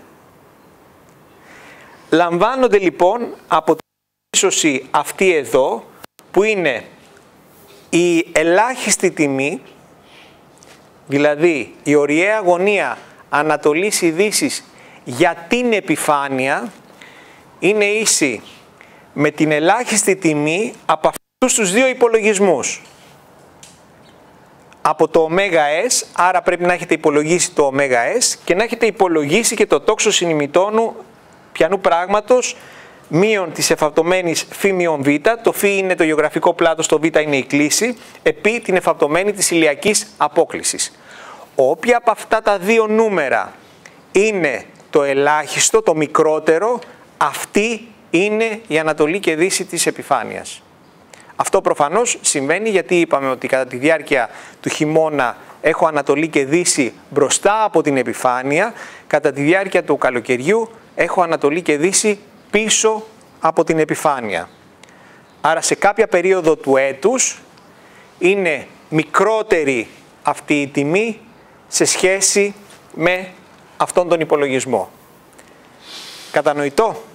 Speaker 1: λαμβάνονται λοιπόν από την ίσωση αυτή εδώ, που είναι η ελάχιστη τιμή, δηλαδή η ωριαία γωνία Ανατολής ή Δύσης για την επιφάνεια, είναι ίση με την ελάχιστη τιμή από αυτούς τους δύο υπολογισμούς. από το ω-S, άρα πρέπει να έχετε υπολογίσει το ω-S και να έχετε υπολογίσει και το τόξο συνημιτώνου πιανού πράγματος μείον της εφαπτωμένης φ μείον β, το φ είναι το γεωγραφικό πλάτος, το β είναι η κλίση, επί την εφαπτωμένη της ηλιακής απόκλησης. Όποια από αυτά τα δύο νούμερα είναι το ελάχιστο, το μικρότερο, αυτή είναι η Ανατολή και Δύση της επιφάνειας. Αυτό προφανώς συμβαίνει γιατί είπαμε ότι κατά τη διάρκεια του χειμώνα έχω Ανατολή και Δύση μπροστά από την επιφάνεια, κατά τη διάρκεια του καλοκαιριού έχω Ανατολή και Δύση πίσω από την επιφάνεια. Άρα σε κάποια περίοδο του έτους είναι μικρότερη αυτή η τιμή σε σχέση με αυτόν τον υπολογισμό. Κατανοητό?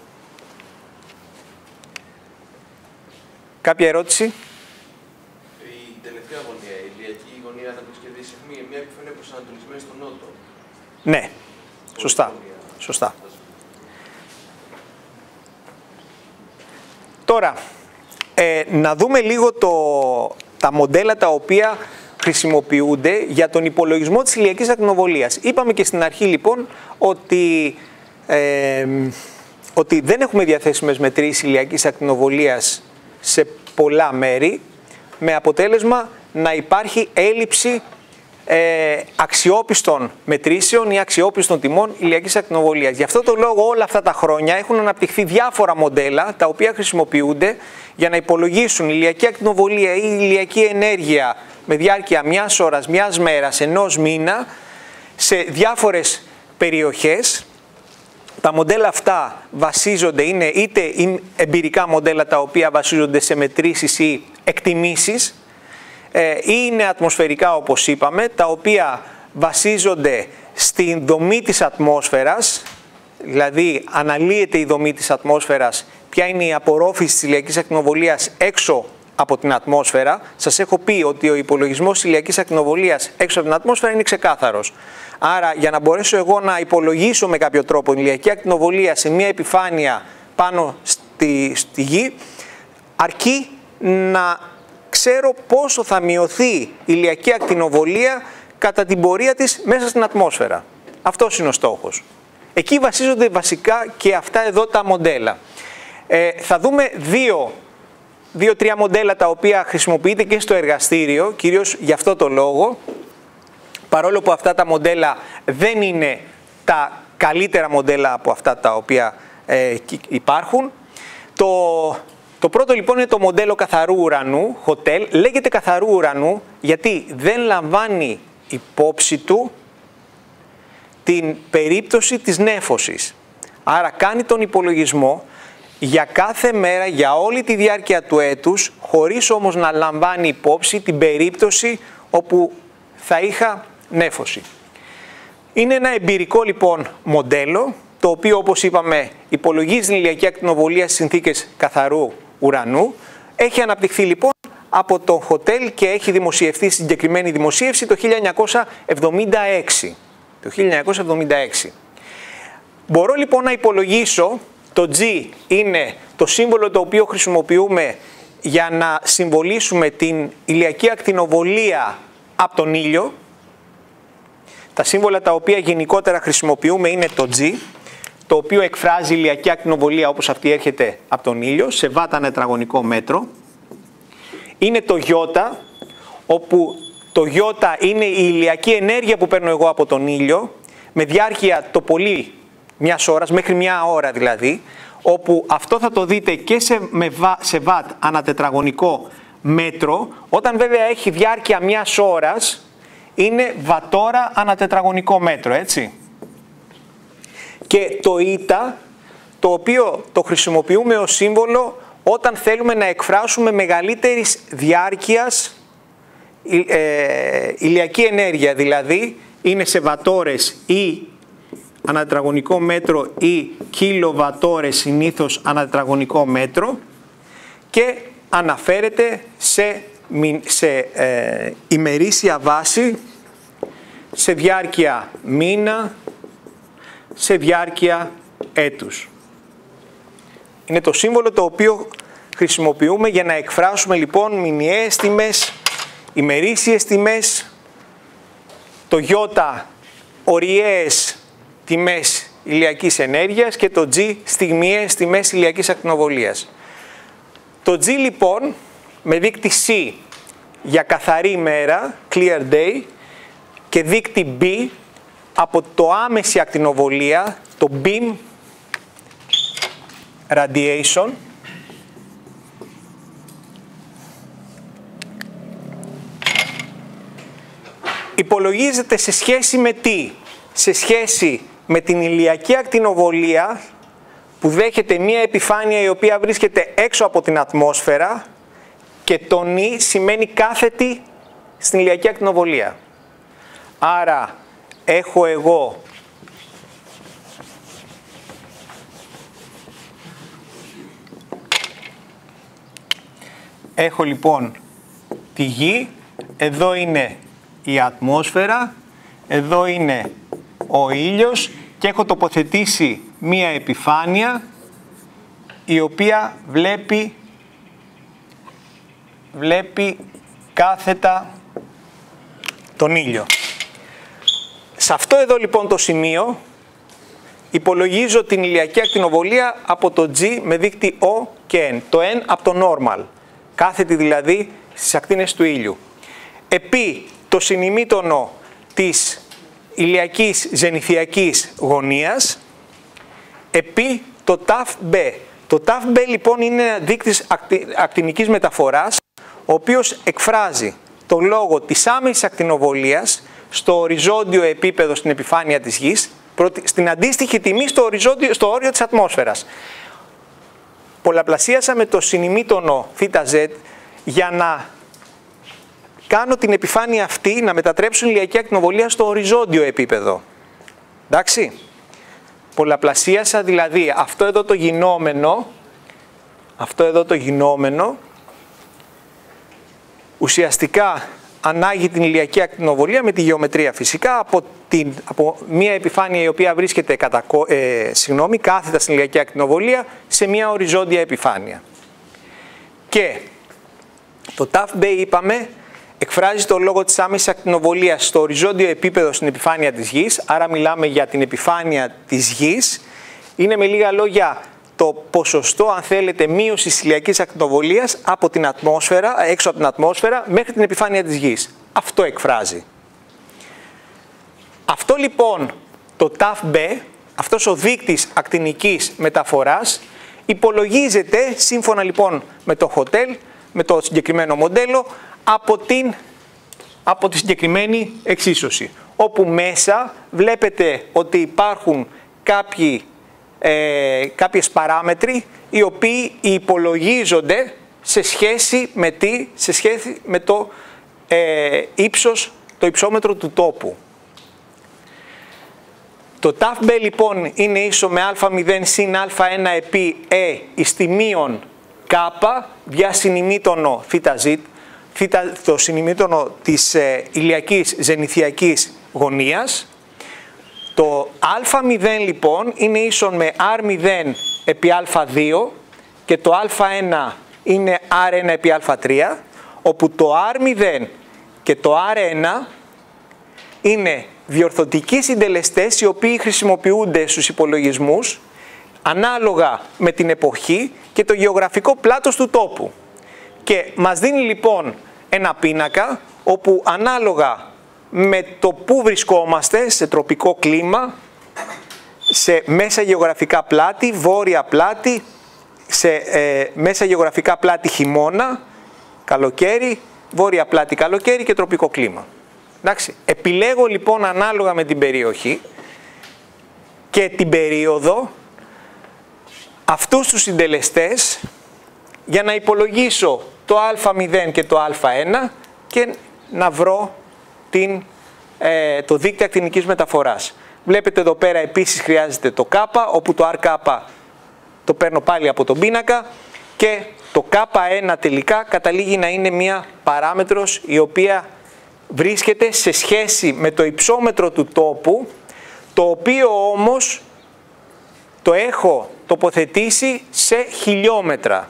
Speaker 1: Κάποια ερώτηση?
Speaker 4: Η τελευταία γωνία, η ηλιακή γωνία Ανατολής και Δύσης, έχει μια επιφάνεια προσανατολισμένη στον νότο.
Speaker 1: Ναι, σωστά. Σωστά. Τώρα, ε, να δούμε λίγο το, τα μοντέλα τα οποία χρησιμοποιούνται για τον υπολογισμό της ηλιακής ακτινοβολίας. Είπαμε και στην αρχή λοιπόν ότι, ε, ότι δεν έχουμε διαθέσιμες μετρήσεις ηλιακής ακτινοβολίας σε πολλά μέρη, με αποτέλεσμα να υπάρχει έλλειψη ε, αξιόπιστων μετρήσεων ή αξιόπιστων τιμών ηλιακής ακτινοβολίας. Γι' αυτό το λόγο όλα αυτά τα χρόνια έχουν αναπτυχθεί διάφορα μοντέλα τα οποία χρησιμοποιούνται για να υπολογίσουν ηλιακή ακτινοβολία ή ηλιακή ενέργεια με διάρκεια μιας ώρας, μιας μέρας, ενός μήνα σε διάφορες περιοχές. Τα μοντέλα αυτά βασίζονται, είναι είτε εμπειρικά μοντέλα τα οποία βασίζονται σε μετρήσεις ή εκτιμήσεις, ή είναι ατμοσφαιρικά όπως είπαμε, τα οποία βασίζονται στην δομή της ατμόσφαιρας, δηλαδή αναλύεται η δομή της ατμόσφαιρας, ποια είναι η απορρόφηση της ηλιακής ακτινοβολίας έξω από την ατμόσφαιρα. Σας έχω πει ότι ο υπολογισμός της ηλιακής ακτινοβολίας έξω από την ατμόσφαιρα είναι ξεκάθαρος. Άρα για να μπορέσω εγώ να υπολογίσω με κάποιο τρόπο την ηλιακή ακτινοβολία σε μια επιφάνεια πάνω στη, στη γη, αρκεί να ξέρω πόσο θα μειωθεί η ηλιακή ακτινοβολία κατά την πορεία της μέσα στην ατμόσφαιρα. Αυτός είναι ο στόχος. Εκεί βασίζονται βασικά και αυτά εδώ τα μοντέλα. Ε, θα δούμε δύο, δύο-τρία μοντέλα τα οποία χρησιμοποιείται και στο εργαστήριο, κυρίως για αυτό το λόγο, παρόλο που αυτά τα μοντέλα δεν είναι τα καλύτερα μοντέλα από αυτά τα οποία ε, υπάρχουν. Το, το πρώτο λοιπόν είναι το μοντέλο καθαρού ουρανού, hotel. Λέγεται καθαρού ουρανού γιατί δεν λαμβάνει υπόψη του την περίπτωση της νέφωσης. Άρα κάνει τον υπολογισμό για κάθε μέρα, για όλη τη διάρκεια του έτους, χωρίς όμως να λαμβάνει υπόψη την περίπτωση όπου θα είχα νέφωση. Είναι ένα εμπειρικό λοιπόν μοντέλο, το οποίο όπως είπαμε υπολογίζει την ηλιακή ακτινοβολία στις συνθήκες καθαρού ουρανού. Έχει αναπτυχθεί λοιπόν από το hotel και έχει δημοσιευθεί στη συγκεκριμένη δημοσίευση το χίλια εννιακόσια εβδομήντα έξι. Το χίλια εννιακόσια εβδομήντα έξι. Μπορώ λοιπόν να υπολογίσω, το G είναι το σύμβολο το οποίο χρησιμοποιούμε για να συμβολήσουμε την ηλιακή ακτινοβολία από τον ήλιο. Τα σύμβολα τα οποία γενικότερα χρησιμοποιούμε είναι το G, το οποίο εκφράζει ηλιακή ακτινοβολία όπως αυτή έρχεται από τον ήλιο, σε βατ ανά τετραγωνικό μέτρο. Είναι το Ι, όπου το Ι είναι η ηλιακή ενέργεια που παίρνω εγώ από τον ήλιο, με διάρκεια το πολύ μιας ώρας, μέχρι μια ώρα δηλαδή, όπου αυτό θα το δείτε και σε, με, σε βατ ανά τετραγωνικό μέτρο. Όταν βέβαια έχει διάρκεια μιας ώρας, είναι βατόρα ανά τετραγωνικό μέτρο, έτσι. Και το Ι, το οποίο το χρησιμοποιούμε ως σύμβολο όταν θέλουμε να εκφράσουμε μεγαλύτερης διάρκειας ε, ηλιακή ενέργεια, δηλαδή είναι σε βατόρες ή ανά τετραγωνικό μέτρο ή κιλοβατόρες συνήθως ανά τετραγωνικό μέτρο και αναφέρεται σε, σε ε, ημερήσια βάση, σε διάρκεια μήνα, σε διάρκεια έτους. Είναι το σύμβολο το οποίο χρησιμοποιούμε για να εκφράσουμε λοιπόν μηνιαίες τιμές, ημερήσιες τιμές το Ι ωριαίες τιμές ηλιακής ενέργειας και το G στιγμιαίες τιμές ηλιακής ακτινοβολίας. Το G λοιπόν με δείκτη C για καθαρή ημέρα, clear day, και δείκτη B από το άμεση ακτινοβολία, το beam radiation, υπολογίζεται σε σχέση με τι? Σε σχέση με την ηλιακή ακτινοβολία που δέχεται μία επιφάνεια η οποία βρίσκεται έξω από την ατμόσφαιρα και το νη σημαίνει κάθετη στην ηλιακή ακτινοβολία. Άρα έχω εγώ έχω λοιπόν τη γη, εδώ είναι η ατμόσφαιρα, εδώ είναι ο ήλιος και έχω τοποθετήσει μία επιφάνεια η οποία βλέπει, βλέπει κάθετα τον ήλιο. Σε αυτό εδώ λοιπόν το σημείο υπολογίζω την ηλιακή ακτινοβολία από το G με δείκτη O και N. Το N από το normal, κάθετη δηλαδή στις ακτίνες του ήλιου. Επί το συνημήτωνο της ηλιακής ζενιθιακής γωνίας, επί το ταφ μπι. Το ταφ μπι λοιπόν είναι ένα δείκτης ακτι, ακτινικής μεταφοράς, ο οποίος εκφράζει το λόγο της άμεσης ακτινοβολίας στο οριζόντιο επίπεδο στην επιφάνεια της γης, στην αντίστοιχη τιμή στο, οριζόντιο, στο όριο της ατμόσφαιρας. Πολλαπλασίασα με το συνημήτωνο θζ για να κάνω την επιφάνεια αυτή να μετατρέψουν ηλιακή ακτινοβολία στο οριζόντιο επίπεδο. Εντάξει. Πολλαπλασίασα δηλαδή αυτό εδώ το γινόμενο, αυτό εδώ το γινόμενο, ουσιαστικά ανάγει την ηλιακή ακτινοβολία με τη γεωμετρία φυσικά από, την, από μια επιφάνεια η οποία βρίσκεται κατά, ε, συγγνώμη, κάθετα στην ηλιακή ακτινοβολία σε μια οριζόντια επιφάνεια. Και το ταφ μπι είπαμε εκφράζει το λόγο της άμεσης ακτινοβολίας στο οριζόντιο επίπεδο στην επιφάνεια της γης, άρα μιλάμε για την επιφάνεια της γης. Είναι με λίγα λόγια το ποσοστό, αν θέλετε, μείωσης της ηλιακής ακτινοβολίας από την ατμόσφαιρα, έξω από την ατμόσφαιρα μέχρι την επιφάνεια της γης. Αυτό εκφράζει. Αυτό λοιπόν το ταφ μπι, αυτός ο δείκτης ακτινικής μεταφοράς, υπολογίζεται σύμφωνα λοιπόν με το hotel, με το συγκεκριμένο μοντέλο, από, την, από τη συγκεκριμένη εξίσωση. Όπου μέσα βλέπετε ότι υπάρχουν κάποιοι, ε, κάποιες παράμετροι οι οποίοι υπολογίζονται σε σχέση με, τι, σε σχέση με το ε, ύψος, το υψόμετρο του τόπου. Το ταφ μπι λοιπόν είναι ίσο με α μηδέν συν α ένα επί ε εις τη μείον κάπα δια συνημήτωνο θζ, το συνημήτωνο της ε, ηλιακής ζενιθιακής γωνίας. Το α μηδέν λοιπόν είναι ίσον με αρ μηδέν επί α δύο και το α ένα είναι αρ ένα επί α τρία, όπου το αρ μηδέν και το αρ ένα είναι διορθωτικοί συντελεστές οι οποίοι χρησιμοποιούνται στους υπολογισμούς ανάλογα με την εποχή και το γεωγραφικό πλάτος του τόπου. Και μας δίνει λοιπόν ένα πίνακα όπου ανάλογα με το που βρισκόμαστε, σε τροπικό κλίμα, σε μέσα γεωγραφικά πλάτη, βόρεια πλάτη, σε ε, μέσα γεωγραφικά πλάτη χειμώνα, καλοκαίρι, βόρεια πλάτη καλοκαίρι και τροπικό κλίμα. Εντάξει. Επιλέγω λοιπόν ανάλογα με την περιοχή και την περίοδο αυτούς τους συντελεστές για να υπολογίσω το α μηδέν και το α ένα και να βρω την, ε, το δίκτυο ακτινικής μεταφοράς. Βλέπετε εδώ πέρα επίσης χρειάζεται το K, όπου το Rk το παίρνω πάλι από τον πίνακα και το κάπα ένα τελικά καταλήγει να είναι μια παράμετρος η οποία βρίσκεται σε σχέση με το υψόμετρο του τόπου, το οποίο όμως το έχω τοποθετήσει σε χιλιόμετρα.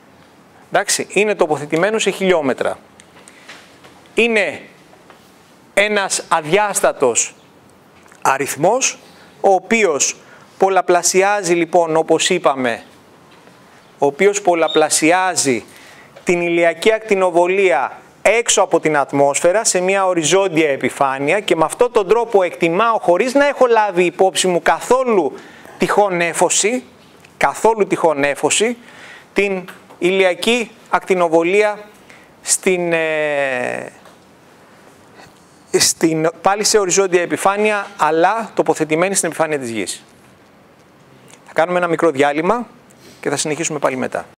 Speaker 1: Εντάξει, είναι τοποθετημένο σε χιλιόμετρα. Είναι ένας αδιάστατος αριθμός, ο οποίος πολλαπλασιάζει λοιπόν, όπως είπαμε, ο οποίος πολλαπλασιάζει την ηλιακή ακτινοβολία έξω από την ατμόσφαιρα σε μια οριζόντια επιφάνεια, και με αυτόν τον τρόπο εκτιμάω, χωρίς να έχω λάβει υπόψη μου καθόλου τυχόν έφωση, καθόλου τυχόν έφωση, την ηλιακή ακτινοβολία στην, ε, στην, πάλι σε οριζόντια επιφάνεια, αλλά τοποθετημένη στην επιφάνεια της Γης. Θα κάνουμε ένα μικρό διάλειμμα και θα συνεχίσουμε πάλι μετά.